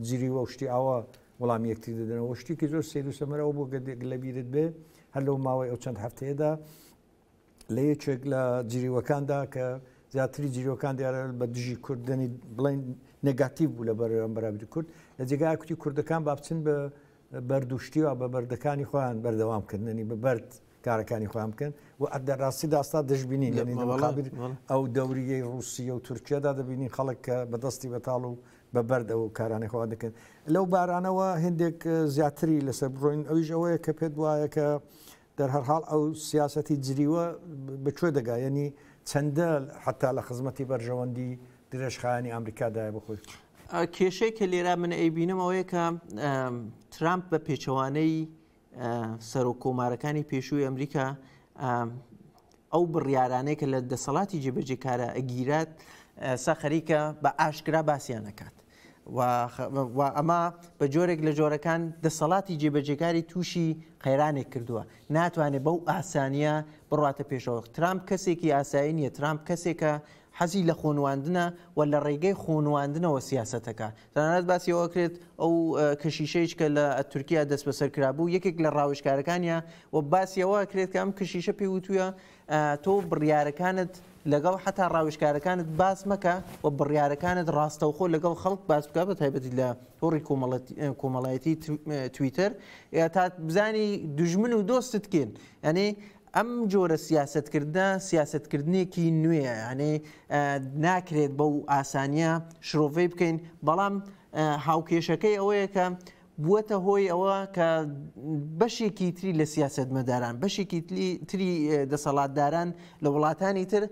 جیری وە شتی ئاوە وەڵام یەکتی دەدەنەوە شتێکی زۆر سیر و سەمەرەوە بۆ لە بیرت بێ هەر لەو ماوەی ئەو چەند هەفتەیەدا لە یەکێک لە جیریوەکاندا کە زیاتری جیرۆکان دیارە بە دژی کوردنی بڵین نگاتیو بوو لە بەرەوەم بەرابری کورد لە جێگای کوتی کوردەکان با بچن بە بەردوشتیەوە بە بەردەکانی خۆیان بەردەوامکردنی بە بەرد کارەکانی خۆیان بکەن و ئەدەڕاستی داستا دەشببینین ئەو دەوریەی رووسیە و تورکیادا دەبینین خەڵک کە بەدەستی بەتاڵ و بە بەردە و کارانی خۆوان دەکەن لەو بارانەوە هندێک زیاتری لەسەر بڕۆین ئەویش ئەوەیە کە پێت وایە کە دەرهەرحاڵ ئەو سیاسەتی جریوە بەکوێ دەگا ینی چەندە حتا لە خزمەتی بەرژەوەندی درێژخایانی ئەمریکادایە بخۆی کێشەی کە لێرا من ئەیبینم ئەوەیە کە ترامپ بە پێچەوانەی سەر و کۆمارەکانی پێشووی ئەمریکا ئەو بڕیارانەیە کە لە دەسەڵاتی جێبەجێکارە ئەگیرات سا خەریکە بە ئاشکرا باسییان نەکات و ئەمە بە جۆرێک لە جۆرەکان دەسەڵاتی جێبەجێکاری تووشی قەیرانێک کردووە ناتوانێت بەو ئاسانیە بڕاتە پێشەوە ترامپ کەسێکی ئاسایی نییە ترامپ کەسێکە حەزی لە خۆنواندنە و لە ڕێگەی خۆنواندنەوە سیاسەتەکە تەنانەت باسیەوە کرێت ئەو کەشیشەیەک کە لە تورکیا دەست بەسەر کرابوو یەکێک لە ڕاوێژکارەکانیە و باسیەوە کرێت کە ئەم کەشیشە پێی وتوویە تۆ بڕیارەکانت لەگەڵ حتا ڕاوێژکارەکانت باس مەکە و بڕیارەکانت ڕاستەوخۆ لەگەڵ خەڵک باس بکە بە تایبەتی لە تۆڕی کۆمەڵایەتی تویتر تا بزانی دوژمن و دۆستت کێن ئەنێ ئەم جۆرە سیاستکردە سیاستکردنێکی نوێ ئەنێ ناکرێت بەو ئاسانیە شرۆڤەی بکەین بەڵام هاوکێشەکەی ئەوەیە کە بووەتە هۆی ئەوە کە بەشێکی تری لە سیاست مەداران بەشێکی تری دەسەڵاتداران لە وڵاتانی تر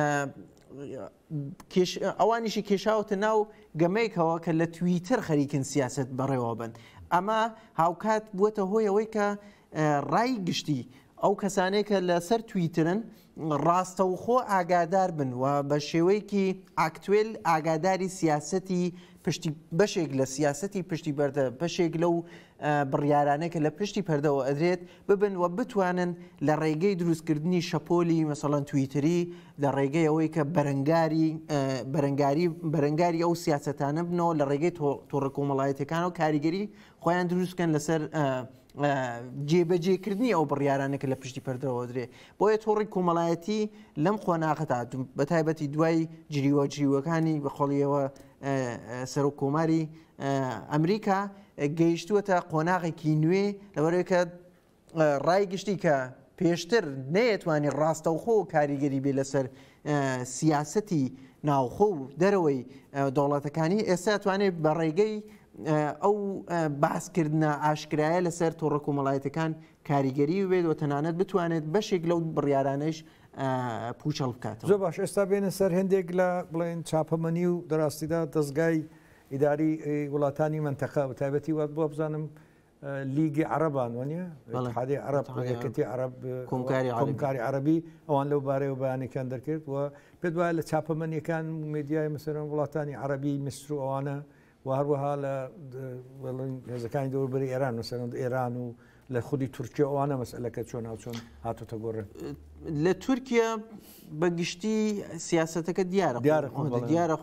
ئەوانیشی کێشاوتە ناو گەمەیەکەوە کە لە تویتر خەریکن سیاست بەڕێوە بن ئەمە هاوکات بووەتە هۆی ئەوەی کە ڕای گشتی ئەو کەسانێک کە لەسەر تویترن ڕاستەوخۆ ئاگادار بن و بە شێوەیەکی ئاکتوێل ئاگاداری سیاسەتی پشتی بەشێک لە سیاسەتی پشتی بەردە بەشێک لەو بڕیارانەیە کە لە پشتی پەردەوە ئەدرێت ببن و بتوانن لە ڕێگەی دروستکردنی شەپۆلی مەسەڵەن تویتری لە ڕێگەی ئەوەی کە بەرەنگاری بەرەنگاری بەرەنگاری ئەو سیاسەتانە بنەوە لە ڕێگەی تۆڕە کۆمەڵایەتەکان و کاریگەری خۆیان دروستکەن لەسەر جێبەجێکردنی ئەو بڕیارانێکە لە پشتی پەردەوە درێ بۆیە تۆڕی کۆمەڵایەتی لەم خۆناغەتا بە تایبەتی دوای جریوە جریوەکانی بەخۆڵیەوە سەر و کۆماری ئەمریکا گەیشتووەتە قۆناغێکی نوێ لەبەرەوەی ڕای گشتی کە پێشتر نەیەتوانی ڕاستەوخۆ و کاریگەری بێ لەسەر سیاسەتی ناوخۆ و دەرەوەی دەوڵەتەکانی ئێستا توانێت بە ڕێگەی ئەو باسکردنە ئاشکرایە لەسەر تۆڕە کۆمەڵایەتەکان کاریگەری بێت و تەنانەت بتوانێت بەشێک لەو بڕیارانەش پوچەڵ بکاتەوە. زۆر باش ئێستا بێنە سەر هەندێک لە بڵێن چاپەمەنی و دەڕاستیدا دەستگای ئیداری وڵاتانی منتەقە بە تایبەتی وات بۆ بزانم لیگی عەرەبان وانە اتحادیە عەرەب یەکەتی عەرەب کۆمکاری عەرەبی ئەوان لەو بارەیەوە بەیانێکیان دەرکرد و پێت وایە لە چاپەمەنیەکان مێدیای مەسەرەن وڵاتانی عەرەبی میسر و ئەوانە و هەروەها لە هێزەکانی دەوروبەری ئێران مەسەرەن ئێران و لە خودی تورکیا ئەوانە مەسئلەکە چۆن هاوچۆن هاتوتە گۆڕێن لە تورکیا بەگشتی سیاسەتەکە دیارە دیارە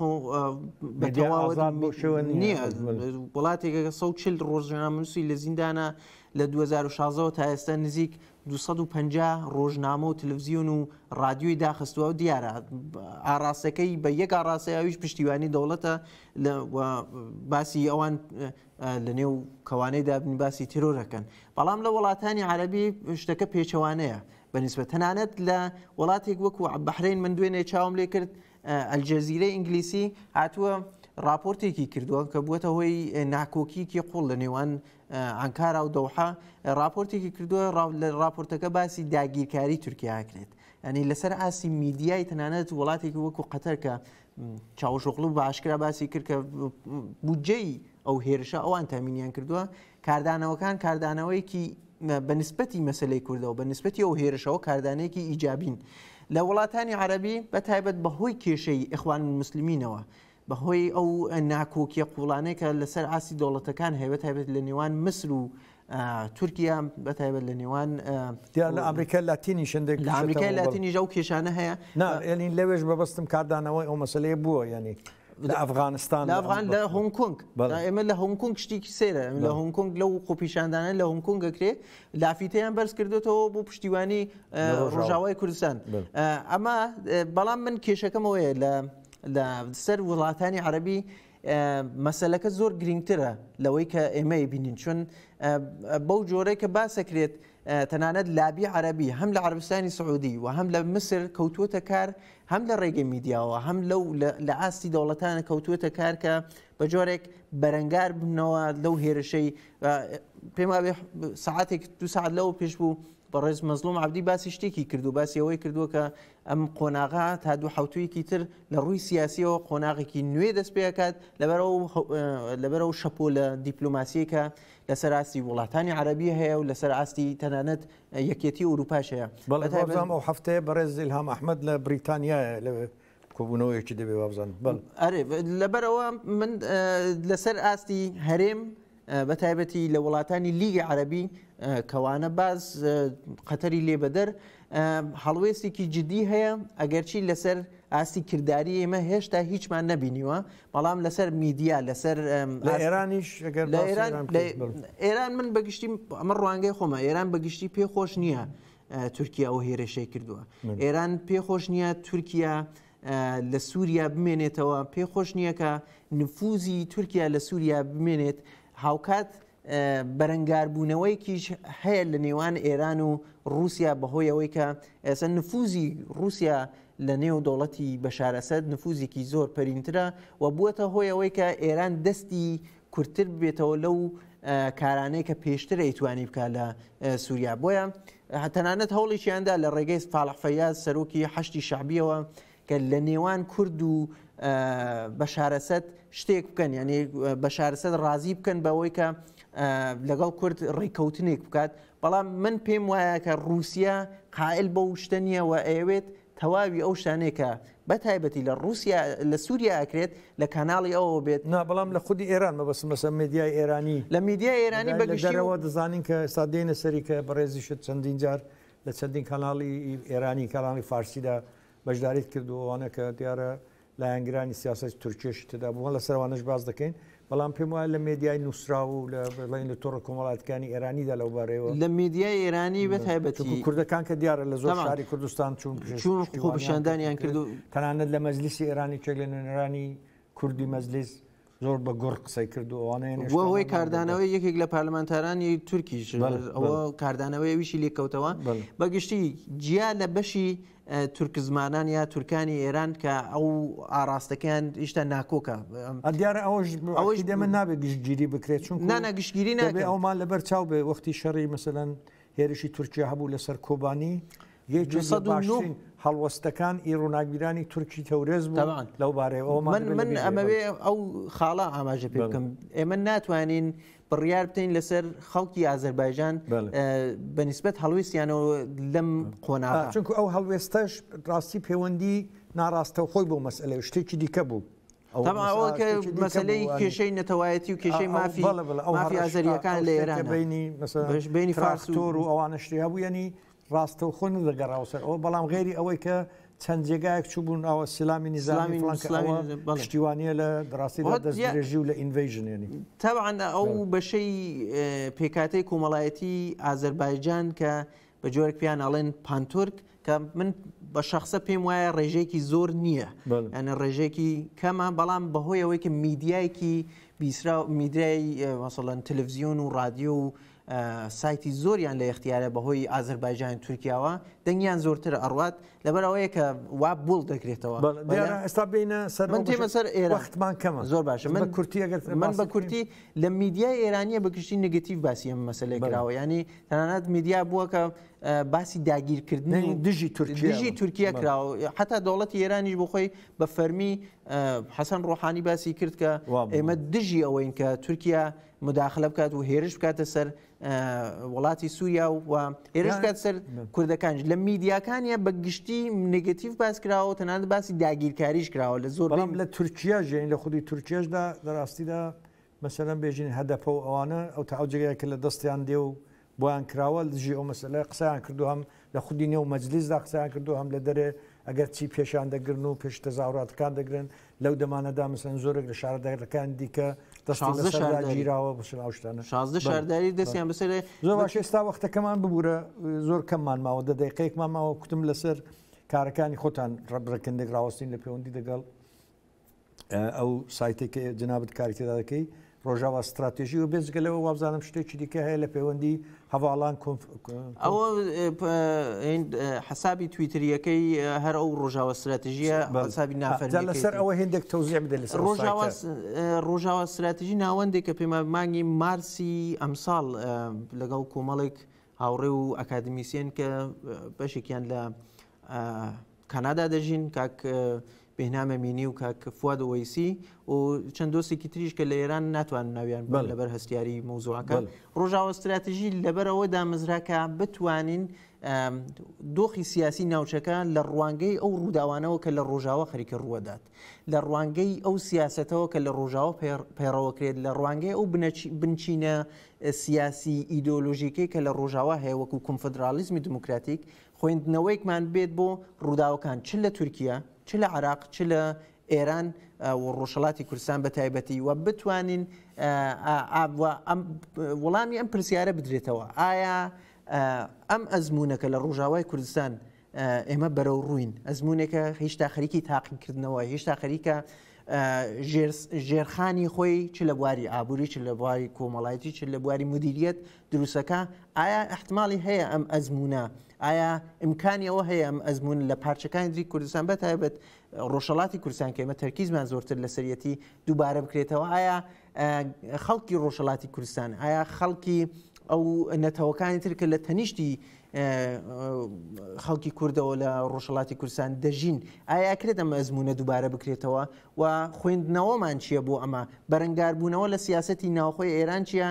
نییە وڵاتێکەکە سە چل ڕۆژنامەنووسی لە زیندانە لە دوو هەزار و شازدە تا ئێستا نزیک دووسەد و پەنجا ڕۆژنامە و تەلەڤیزیۆن و رادیۆی داخستووە و دیارە ئاراستەکەی بە یەک ئاراستەی ئەویش پشتیوانی دەوڵەتە باسی ئەوان لە نێو کەوانەیدا بن باسی تیرۆرەکەن بەڵام لە وڵاتانی عەرەبی شتەکە پێچەوانەیە بەنسبەت تەنانەت لە وڵاتێک وەکو بەحرین من دوێنێ چاوم لێ کرد ئەلجەزیرەی ئینگلیسی هاتووە راپۆرتێکی کردووە کە بووەتە هۆی ناکۆکیکی قوڵ لە نێوان ئەنکارا و دەوحە راپۆرتێکی کردووە لە راپۆرتەکە باسی داگیرکاری تورکیاکرێت ئەنی لەسەر ئاسی میدیای تەنانەت وڵاتێکی وەکو قەتەر کە چاوشۆقڵ و باشکرا باسی کرد کە بودجەی ئەو هێرشە ئەوان تامینیان کردووە کاردانەوەکان کاردانەوەیکی بەنسبەتی مەسلەی کوردەوە بەنسبەتی ئەو هێرشەوە کاردانەیەکی ئیجابین لە وڵاتانی عەرەبی بە تایبەت بەهۆی کێشەی ئیخوان الموسلیمینەوە بەهۆی ئەو ناکۆکیە قوڵانەیە کە لەسەر ئاسی دەوڵەتەکان هەیە تایبەت لە نێوان مسر و تورکیا بە تایبەت لە نێوان لە ئەمریکای لاتینی شندێک لە ئەمریکای لاتینیژە و کێشانە هەیە ینی لەوێش بەبستم کاردانەوەی ئەو مەسلەیە بووە ینی لە ئەفغانستان لە ئەفغان لە هۆنگ کۆنگ ئێمە لە هۆنگ کۆنگ شتێکی سێرە لە هۆنگ کۆنگ لەو خۆپیشاندانە لە هۆنگ کۆنگەکرێ لافیتەیان بەرز کردوێتەوە بۆ پشتیوانی ڕۆژاوای کوردستان ئەمە بەڵام من کێشەکەمەوەیە لە لە سەر وڵاتانی عەرەبی مەسەلەکە زۆر گرنگترە لەوەی کە ئێمە بینین چون بەو جۆرەی کە باسەکرێت تەنانەت لابی عەرەبی هەم لە عەربستانی سعودی و هەم لە مسر کەوتووەتە کار هەم لە ڕێگەی میدیاوە هەم لەو لە ئاستی دەوڵەتانە کەوتووەتە کار کە بە جۆرێک بەرەنگار بنەوە لەو هێرشەی پێم وابێ سەعاتێک دو سەعات لەوە پێش بوو بەڕێز مەزلوم عەبدی باسی شتێکی کردو باسی ئەوەی کردووە کە ئەم قۆناغا تا دوو حوتویەکی تر لە ڕووی سیاسیەوە قۆناغێکی نوێ دەست پێکات لەبەرەوە شەپۆ لە دیپلۆماسیەکە لەسەر ئاستی وڵاتانی عەرەبی هەیە و لەسەر ئاستی تەنانەت یەکێتی ئەوروپاش هەیە بەڵام ئەو هەفتەیە بەڕێز ئیلهام ئەحمەد لە بریتانیایە لە کۆبوونەوەیەکی دەبێ وابزان ئەرێ لەبەرەوە من لەسەر ئاستی هەرێم بەتایبەتی لە وڵاتانی لیگی عەرەبی کەوانە باز قەتەری لێبەدەر هەڵوێستێکی جدی هەیە ئەگەرچی لەسەر ئاستی کردداری ئێمە هێشتا هیچمان نەبینیوە بەڵام لەسەر میدیا لەسەر لە ئێرانیش ئێران من بەگشتی ئەمە ڕوانگەی خۆمە ئێران بەگشتی پێخۆش نییە تورکیا ئەو هێرشەی کردووە ئێران پێخۆش نییە تورکیا لە سووریا بمێنێتەوە پێخۆش نییە کە نفوزی تورکیا لە سووریا بمێنێت هاوکات بەرەنگاربوونەوەیکیش هەیە لە نێوان ئێران و رووسیا بەهۆیەوەی کە ئێستا نفوزی رووسیا لە نێو دەوڵەتی بەشار ئەسەد نفوزێکی زۆر پەرینترە و بووەتە هۆیەوەی کە ئێران دەستی کورتتر بێتەوە لەو کارانەی کە پێشتر ئەیتوانی بکە لە سووریا بۆیە تەنانەت هەوڵێکیاندا لە ڕێگەی فاڵح فەیاز سەرۆکی حەشتی شەعبیەوە کە لە نێوان کورد و بەشار ئەسەد شتێک بکەن یعنی بەشار ئەسەد ڕازی بکەن بەوەی کە لەگەڵ کورد ڕێککەوتنێک بکات بەڵام من پێم وایە کە رووسیا قائل بەو شتە نییە و ئەوێت تەواوی ئەو شتانێکە بەتایبەتی لە رووسیا لە سووریا ئەکرێت لە کاناڵی ئەوە بێت نا بەڵام لە خودی ئێران مەبەسم لەسە میدیای ئێرانی لە میدیای ئێرانی بەگەشتەوە دەزانین کە سادێنە سەری کە بەڕێزیشت چەندین جار لە چەندین کاناڵی ئێرانی کاناڵی فارسیدا بەشداریت کردووانە کە دیارە لایەنگرانی سیاست تورکیەشی تدا بووە لە سەروانش باز دەکەین بەڵام پێم وایە لە میدیای نووسرا و لە تۆڕە کۆمەڵاتەکانی ئێرانیدا لەو بارەوە لە میدیای ئێرانی بەتایبەتی کوردەکان کە دیارە لە زۆر شاری کوردستان چوون چوون خۆپیشاندانیان کردو تەنانەت لە مەجلیسی ئێرانی چێک لە نوێنەرانی کوردی مەجلیس زۆر بە گۆڕ قسەی کردو ئەوانەیە هۆی کاردانەوەی یەکێک لە پارلەمانتارانی تورکیش ئەوە کاردانەوەی ویشی لێکەوتەوە بەگشتی جیا لە بەشی تورک زمانان یا تورکانی ئێران کە ئەو ئاراستەکەیان هیچتا ناکۆکە دیارە ئەوەش دێمە نابێت گشتگیری بکرێت چون نانە گشتگیری نابێت ئەومان لەبەر چاو بێ وەختی شەڕی مەسەلەن هێرشی تورکیا هەبوو لەسەر کۆبانی باشترین هەڵوەستەکان ئیرۆناگیرانی تورکی تەورێز بوو لەو بارەیە من ئەمەوێ ئەو خاڵە ئاماژە پێ بکەم ئێمە ناتوانین بڕیار بتین لەسەر خەڵکی ئازەربایجان بەنسبەت هەڵوێستیانەوە لەم قۆناغا چونکە ئەو هەڵوێستەش ڕاستی پەیوەندی ناڕاستە خۆی بۆ مەسئلە شتێکی دیکە بوو ئەوە کە مەسلەی کێشەی نەتەوایەتی و کێشەی مافی مافی ئازەریەکان لە ئێران بینی فارستۆر و ئەوانە شتی هەبوو ینی ڕاستە و خۆ نەدەگەڕاوسەر ئەوە بەڵام غێری ئەوەی کە چەند جێگایەک چوو بوون ئەوە سلامی نظامی پشتیوانیە لە دراستیدا دەستدرێژی و لە ئینڤیژنێنی تەبعاً ئەو بەشەی پێکاتەی کۆمەڵایەتی ئازەربایجان کە بە جۆرێک پیان ئەڵێن پانتورک کە من بە شخصە پێم وایە ڕێژێکی زۆر نییە ئەنە ڕێژێکی کەمە بەڵام بەهۆی ئەوەی کە میدیایکی بیسرا میدیای مەسەڵەن تەلەڤیزیۆن و رادیۆ و سایتی زۆریان لە اختیارە بەهۆی ئازەربایجان تورکیاوە دەنگیان زۆرتر ئەڕوات لەبەر ئەوەیە کە وا بوڵ دەکرێتەوە ئێستا بینە من تێمە سەر ئێرە وەختمان کەمە زۆر باشە من کورتی من بە کورتی لە میدیای ئێرانیە بەگشتی نگەتیڤ باسی ئەم مەسەلەی کراوە ینی تەنانەت میدیا بووە کە باسی داگیرکردنی دژی دژی تورکیا کراوە حتا دەوڵەتی ئێرانیش بۆ خۆی بە فەرمی حەسەن ڕۆحانی باسی کرد کە ئێمە دژی ئەوەین کە تورکیا مداخلە بکات و هێرش بکاتە سەر وڵاتی سووریا و هێرش بکات سەر کوردەکانش لە میدیاکانیە بە گشتی نگەتیڤ باس کراوە تەنانەت باسی داگیرکاریش کراوە لە زۆر بەڵام لە تورکیا ژێن لە خودی تورکیاشدا لەڕاستیدا مەسەلەن بێژین هەدەفە و ئەوانە ئەو تاوجێگایکە لە دەستیان دێ و بۆیان کراوە دژی ئەو مەسەلە قسەیان کردو هەم لە خودی نێو مەجلیسدا قسەیان کردو هەم لە دەرێ ئەگەر چی پێشیان دەگرن و پێش تەزاوڕاتەکان دەگرن لەو دەمانەدا مەسەن زۆرێک لە شارەدارەکان دیکە دەستگیراوە بشتانە شازدە شارداری دەستیان بەسەر زۆر باش ئێستا وەختەکەمان ببوورە زۆر کەممان ماوە دە دەقەیەکمان ماوە کوتم لەسەر کارەکانی خۆتان ڕەبڕەکەندێک ڕاوەستین لە پەیوەندی دەگەڵ ئەو سایتێکی جنابەت کاری تێدا دەکەی ڕۆژاوا استراتێژی و بێزگە لەوە وابزانم شتێکی دیکە هەیە لە پەیوەندی هەواڵان ئەوە حسابی تویتریەکەی هەر ئەو ڕۆژاوا استراتژیە حسابی نافەرمی لەسەر ئەوە هێندێک تەوزیع بدە لەسەر ڕۆژاوا استراتژی ناوەندێک کە پێمە مانگی مارسی ئەمساڵ لەگەڵ کۆمەڵێک هاوڕێ و ئەکادمیسیەن کە بەشێکیان لە کانادا دەژین کاک بێنامە مینی و کاک فواد وەیسی و چەند دۆستێکی تریش کە لە ئێران ناتوان ناویان لەبەر هەستیاری مەوزوعەکە ڕۆژاوا استراتژی لەبەرەوەدا مزراکە بتوانین دۆخی سیاسی ناوچەکە لە ڕوانگەی ئەو ڕووداوانەوە کە لە ڕۆژاوا خەریکە ڕوەدات لە ڕوانگەی ئەو سیاسەتەوە کە لە ڕۆژاوا پەیڕەوەکرێت لە ڕوانگەی ئەو بنچینە سیاسی ئیدۆلۆژیکەی کە لە ڕۆژاوا هەیە وەکو کۆنفدرالیزمی دموکراتیک خوێندنەوەیەکمان بێت بۆ ڕووداوەکان چ لە تورکیا چ لە عراق چ لە ئێران و ڕۆژهەڵاتی کوردستان بە تایبەتی و بتوانین وەڵامی ئەم پرسیارە بدرێتەوە ئایا ئەم ئەزمونونەکە لە ڕۆژاوای کوردستان ئێمە بەرەو ڕووین ئەزمونێکە هێشتا خەریکی تاقیکردنەوە هێشتا خەریکە ژێرخانی خۆی چ لە بواری ئابووری چ لە بواری کۆمەڵایەتی چ لە بواری مدیریەت دروستەکە ئایا احتمالی هەیە ئەم ئەزمونە ئایا ئیمکانی ئەوە هەیە ئەم ئەزمون لە پارچەکانی دی کوردستان بەتایبەت ڕۆژهەڵاتی کوردستان کە ئێمە تەرکیزمان زۆرتر لە سەرەتی دووبارە بکرێتەوە ئایا خەڵکی ڕۆژهەڵاتی کوردستان ئایا خەڵکی ئەو نەتەوەکانی تر کە لە تەنیشتی خەڵکی کوردەوە لە ڕۆژهەڵاتی کوردستان دەژین ئایا ئەکرێت ئەم ئەزمونە دووبارە بکرێتەوە و خوێندنەوەمان چییە بۆ ئەمە بەرەنگاربوونەوە لە سیاسەتی ناوخۆی ئێران چییە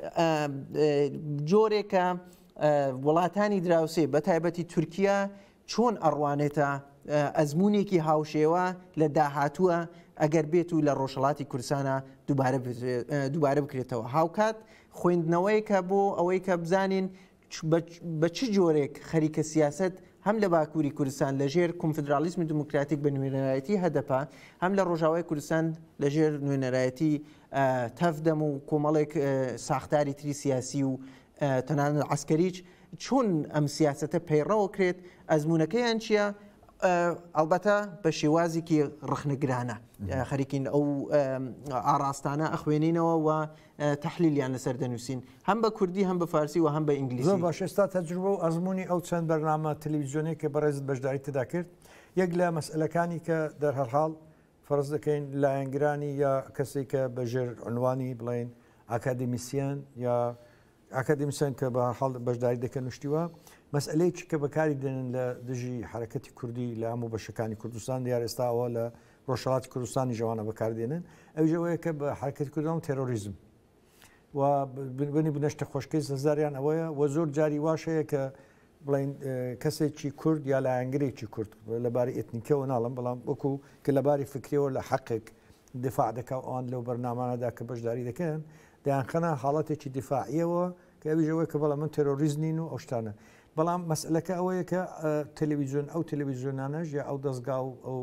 جۆرێکە وڵاتانی دراوسێ بە تایبەتی تورکیا چۆن ئەڕوانێتە ئەزمونێکی هاوشێوە لە داهاتووە ئەگەر بێت و لە ڕۆژهەڵاتی کوردستانە دووبارە بکرێتەوە هاوکات خوێندنەوەیکە بۆ ئەوەی کە بزانین بە چ جۆرێک خەریکە سیاست هەم لە باکووری کوردستان لەژێر کۆنفدرالیزمی دموکراتیک بە نوێنەرایەتی هەدەپا هەم لە ڕۆژاوای کوردستان لەژێر نوێنەرایەتی تەفدەم و کۆمەڵێک ساختاری تری سیاسی و تەنانەت عسکەریچ چۆن ئەم سیاسەتە پەیڕەوە کرێت ئەزمونونەکەیان چییە ئەلبەتە بە شێوازێکی ڕخنەگرانە خەریکین ئەو ئاراستانە ئەخوێنینەوە و تەحلیلیان لەسەر دەنووسین هەم بە کوردی هەم بە فارسی و هەم بە ئینگلیزی زۆر باش ئێستا تەجروبە و ئەزمموی ئەو چەند بەرنامە تەلەڤیزیۆنی کە بەڕێزت بەشداری تێدا کرد یەک لە مەسئلەکانی کە دەرهەرحاڵ فەرز دەکەین لایەنگرانی یا کەسێک کە بەژێر عنوانی بڵێن ئاکادمیسیان یا ئاکادمیسیان کە بە هەرحاڵ بەشداری دەکەن نوشتیوە مەسئلەیەکی کە بەکاری دێنن لە دژی حرەکەتی کوردی لە هەموو بەشەکانی کوردستان دیار ئێستاەوە لە ڕۆژهەڵاتی کوردستانی ژەوانە بەکاردێنن ئەوژەوەیە کە بە حرەکەتی کوردستان تێرۆریزم و بنی بنەشتە خۆشکەی سەزاریان ئەوەیە و زۆر جاری واشەیە کە بڵین کەسێکی کورد یا لایەنگرێکی کورد لەباری ئێتنیکەوە ناڵم بەڵام وەکو کە لەباری فکرەوە لە حەقێک دفاع دەکا ئەوان لەو بەرنامانەدا کە بەشداری دەکەن دەیانخەنە حاڵەتێکی دیفاعیەوە کە ئەویژەوەی کە بەڵام من تێرۆریزنین و ئەو شتانە بەڵام مەسئلەکە ئەوەیە کە تەلەڤیزیۆن ئەو تەلەڤیزیۆنانەش یا ئەو دەستگا و ئەو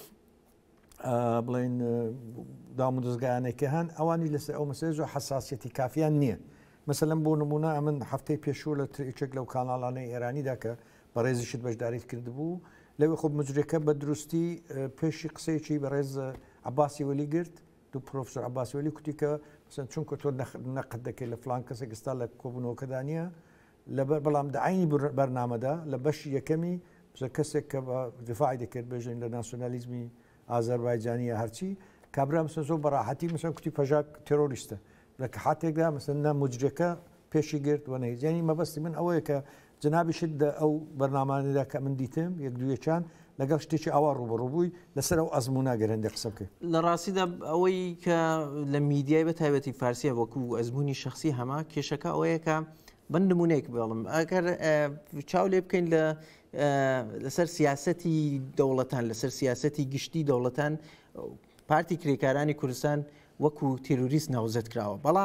بڵین دام و دەستگایانێکە هەن ئەوانی لەسەر ئەو مەسەلە زۆر حساسیەتی کافیان نییە مەسەلەن بۆ نمونە ئەمن هەفتەی پێشوو لە ترێچێک لەو کاناڵانەی ئێرانیدا کە بەڕێزیشت بەشداریت کردبوو لەوێ خۆ مجرەکە بە دروستی پێشی قسەیەکی بەڕێز عەباسی وەلی گرت دوو پرۆفسۆر عەباسی وەلی کوتی کە مەسەن چونکە تۆ نەقد دەکەی لە فلان کەسێک ئێستا لە کۆبوونەوەکەدا نییە لەبەر بەڵام دعینی بەرنامەدا لە بەشی یەکەمی کەسێک کە دفاعی دەکرد بێژین لە ناسیۆنالیزمی ئازەربایجانیە هەرچی کابرا مەسەن زۆر بەڕاحەتی مەسەن کوتی پەژاک تێرۆریستە لە حاتێکدا مەسەن نە مجرەکە پێشی گرت و نەیزیانی مەبەستی من ئەوەیە کە جنابیشت ئەو بەرنامانەدا کە من دیتم یەک دوویەکان لەگەڵ شتێکی ئاوا ڕوبەڕووبووی لەسەر ئەو ئەزمونا گەرەندە قسە بکەیت لە ڕاستیدا ئەوەی کە لە میدیای بە تایبەتی فارسیە وەکو ئەزمموی شخصی هەما کێشەکە ئەوەیە کە بەندمونێک بڵم ئەگەر چاو لێ بکەین لە لەسەر سیاسەتی دەوڵەتان لەسەر سیاسەتی گشتی دەوڵەتان پارتی کرێکارانی کوردستان وەکو تێروریست ناوزەت کراوە بەڵام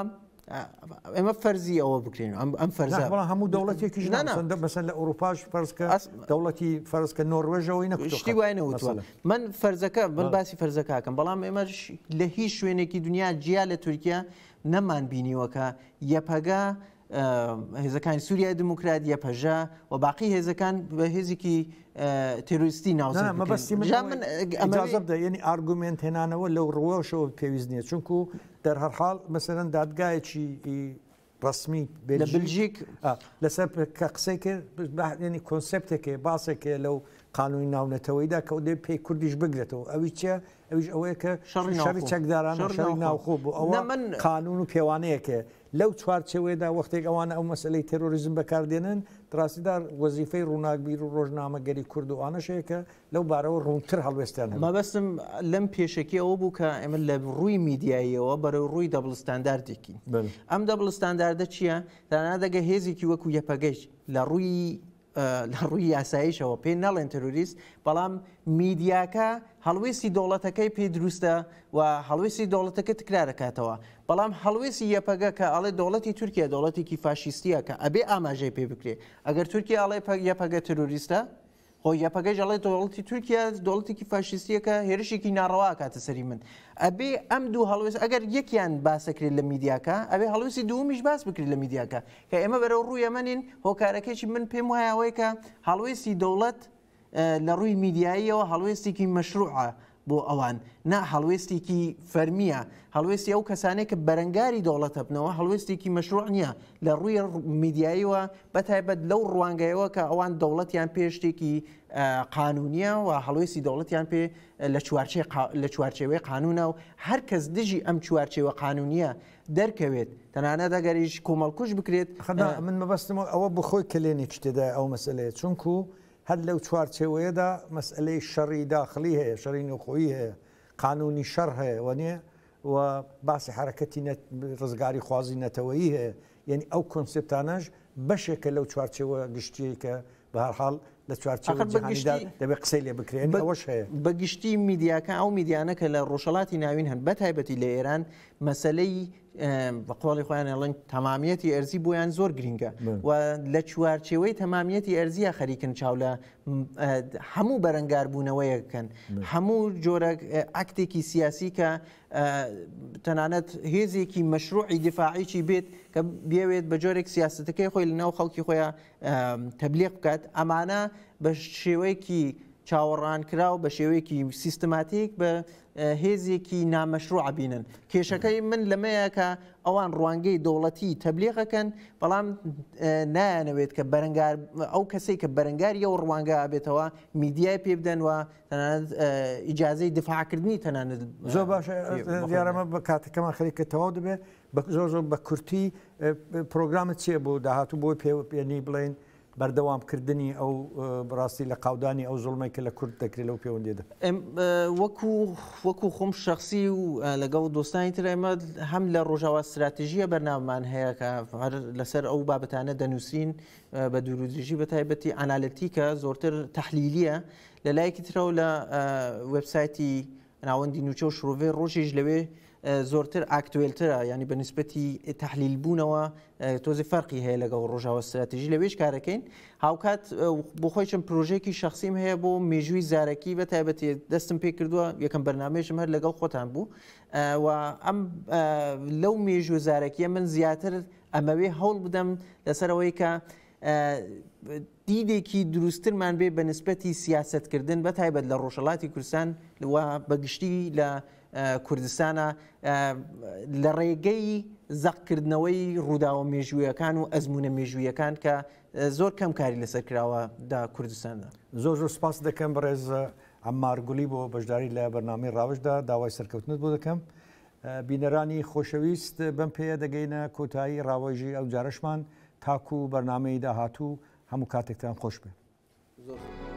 ئێمە فەرزی ئەوە بکرێن ئەم فەرزە هەموو دەوڵەتێکی مەسەن لە ئەوروپاش فەرزکە دەوڵەتی فەرزکە نۆڕوێژەوەی نەکوشتی وای نەوتوە من فەرزەکە من باسی فەرزەکەکەم بەڵام ئێمە لە هیچ شوێنێکی دنیا جیا لە تورکیا نەمان بینیوەکە یەپەگا هێزەکانی سووریای دموکرات یەپەژە و باقی هێزەکان بە هێزێکی تێروریستی ناوزە ئەمەزە بدە یعنی ئارگومنت هێنانەوە لەو ڕۆشەوە پێویست نییە چونکو دەرهەرحاڵ مەسەرەن دادگایەکی ڕسمی لە بلژیک لەسەر کە قسەی کرد ینی کۆنسپتێکێ باسێکێ لەو قانونی ناونەتەوەیدا کە دێ پێی کوردیش بگرێتەوە ئەوی چە ئەویش ئەوەیە کە شەڕی چەکداران شەڕی ناوخۆ بوو ئەوە قانون و پێوانەیەکێ لەو چوارچەوەیدا وەختێک ئەوانە ئەو مەسلەی تێرۆریزم بەکاردێنن دراستیدار وەزیفەی ڕووناکبیر و ڕۆژنامەگەری کورد و ئانەشەیەکە لەو بارەوە ڕوونتر هەڵوێستیان مەبەستم لەم پێشەکی ئەوە بوو کە ئێمە لە ڕووی میدیاییەوە بەرەو ڕووی دەبڵ ستانداردێکی ئەم دەبڵ ستانداردە چییە؟ دانا دەگە هێزێکی وەکو یەپەگەیش لە ڕووی لە ڕووی یاساییشەوە پێ نەڵێن تەروریست بەڵام میدیاکە هەڵوێستی دەوڵەتەکەی پێ دروستە و هەڵوێستی دەوڵەتەکە تکرار دەکاتەوە بەڵام هەڵوێستی یەپەگە کە ئەڵێ دەوڵەتی تورکیا دەوڵەتێکی فاشیستیە کە ئەبێ ئاماژەی پێ بکرێ ئەگەر تورکیا ئەڵێ یەپەگە تەروریستە خۆ یەپەگەش ئەڵێ دەوڵەتی تورکیا دەوڵەتێکی فاشیستیەکە هێرشێکی ناڕەوا کاتە سەری من ئەبێ ئەم دوو هەڵوێست ئەگەر یەکیان باسەکرێت لە میدیاکە ئەبێ هەڵوێستی دووەمیش باس بکرێت لە میدیاکە کە ئێمە بەرەو ڕووی ئەمەنین هۆکارەکەی من پێم وایە ئەوەی کە هەڵوێستی دەوڵەت لە ڕووی میدیاییەوە هەڵوێستێکی مەشروعە بۆ ئەوان نا هەڵوێستێکی فەرمیە هەڵوێستی ئەو کەسانێک کە بەرەنگاری دەوڵەتە بنەوە هەڵوێستێکی مەشروع نییە لە ڕووی میدیاییەوە بەتایبەت لەو ڕوانگایەوە کە ئەوان دەوڵەتیان پێشتێکی قانونیە و هەڵوێستی دەوڵەتیان پێ لە چوارچێوەی قانونە و هەر کەس دژی ئەم چوارچێوە قانونیە دەرکەوێت تەنانەت ئەگەریش کۆمەڵکوش بکرێت من مەبەستمەوە ئەوە بخۆی کلێنێکی تێدا ئەو مەسئلەیە چونکو هەر لەو چوارچێوەیەدا مەسئلەی شەڕی داخلی هەیە شەڕی نەخۆیی هەیە قانونی شەڕ هەیە وەنیە و باسی حرەکەتی ڕزگاری خوازی نەتەوەیی هەیە یعنی ئەو کۆنسپتانەش بەشێکە لەو چوارچێوە گشتیە کە بە هەرحاڵ لە چوارچێوە جیهانیدا دەبێت قسەی لێ بکرێن ئەوەش هەیە بەگشتی میدیاکە ئەو میدیانە کە لە ڕۆژهەڵاتی ناوین هەن بەتایبەتی لە ئێران مەسەلەی بە قۆڵی خۆیان ئەڵێن تەمامیەتی ئەرزی بۆیان زۆر گرینگە و لە چوارچێوەی تەمامیەتی ئەرزیە خەریکن چاو لە هەموو بەرەنگاربوونەوەیەکەن هەموو جۆرە ئاکتێکی سیاسی کە تەنانەت هێزێکی مەشروعی دیفاعیی بێت کە بێوێت بە جۆرێک سیاستەکەی خۆی لەناو خەڵکی خۆیان تەبلیغ بکات ئەمانە بە شێوەیەکی چاوەڕانکرا و بە شێوەیەکی سیستماتیک بە هێزێکی نامەشروع بینن کێشەکەی من لەمەیە کە ئەوان ڕوانگەی دەوڵەتی تەبلیغەکەن بەڵام نایانەوێت کە بەرەنگار ئەو کەسێک کە بەرەنگاری ئەو ڕوانگە ئابێتەوە میدیای پێ بدەن و تەنانەت ئیجازەی دفاعکردنی تەنانەت زۆر باشە دیارەمە بە کاتەکەمان خەریکە تەواو دەبێت زۆر زۆر بە کورتی پرۆگرامت چیە بۆ داهاتوو بۆی پێنی بڵێن بەردەوامکردنی ئەو بڕاستی لە قاودانی ئەو زوڵمەی کە لە کورد دەکرێت لەو پەیوەندیدا وەکو وەکو خۆم شخصی و لەگەڵ دۆستانی تر ئێمە هەم لە ڕۆژاوا استراتیژیە بەرنامەمان هەیە کە لەسەر ئەو بابەتانە دەنووسین بە دوورودرێژی بە تایبەتی ئانالەتیکە زۆرتر تەحلیلیە لە لایەکی ترەوە لە وێبسایتی ناوەندی نوچە و شڕۆڤێ ڕۆژیش لەوێ زۆرتر ئاکتوێلترە ینی بە نسبەتی تەحلیل بوونەوە تۆزی فەرقی هەیە لەگەڵ ڕۆژاوە استراتیژی لەوێش کارەکەین هاوکات بۆ خۆی چەند پرۆژێکی شخصیم هەیە بۆ مێژووی زارەکی بە تایبەتی دەستم پێ کردووە یەکەم بەرنامەیەشم هەر لەگەڵ خۆتان بوو و ئەم لەو مێژوو زارەکیە من زیاتر ئەمەوێ هەوڵ بدەم لەسەرەوەی کە دیدێکی دروسترمان بێ بە نسبەتی سیاستکردن بە تایبەت لە ڕۆژهەڵاتی کوردستان بەگشتی لە کوردستانە لە ڕێگەی زەقکردنەوەی ڕووداوە مێژوویەکان و ئەزمونە مێژوویەکان کە زۆر کەم کاری لەسەر کراوە دا کوردستاندا زۆر زۆر سپاس دەکەم بەڕێز عەمار گولی بۆ بەشداری لە بەرنامەی ڕاوژدا داوای سەرکەوتنت بۆ دەکەم بینەرانی خۆشەویست بەم پێیە دەگەینە کۆتایی ڕاوێژی ئەو جارەشمان تاکو و بەرنامەی داهاتوو هەموو کاتێکتان خۆش بێ.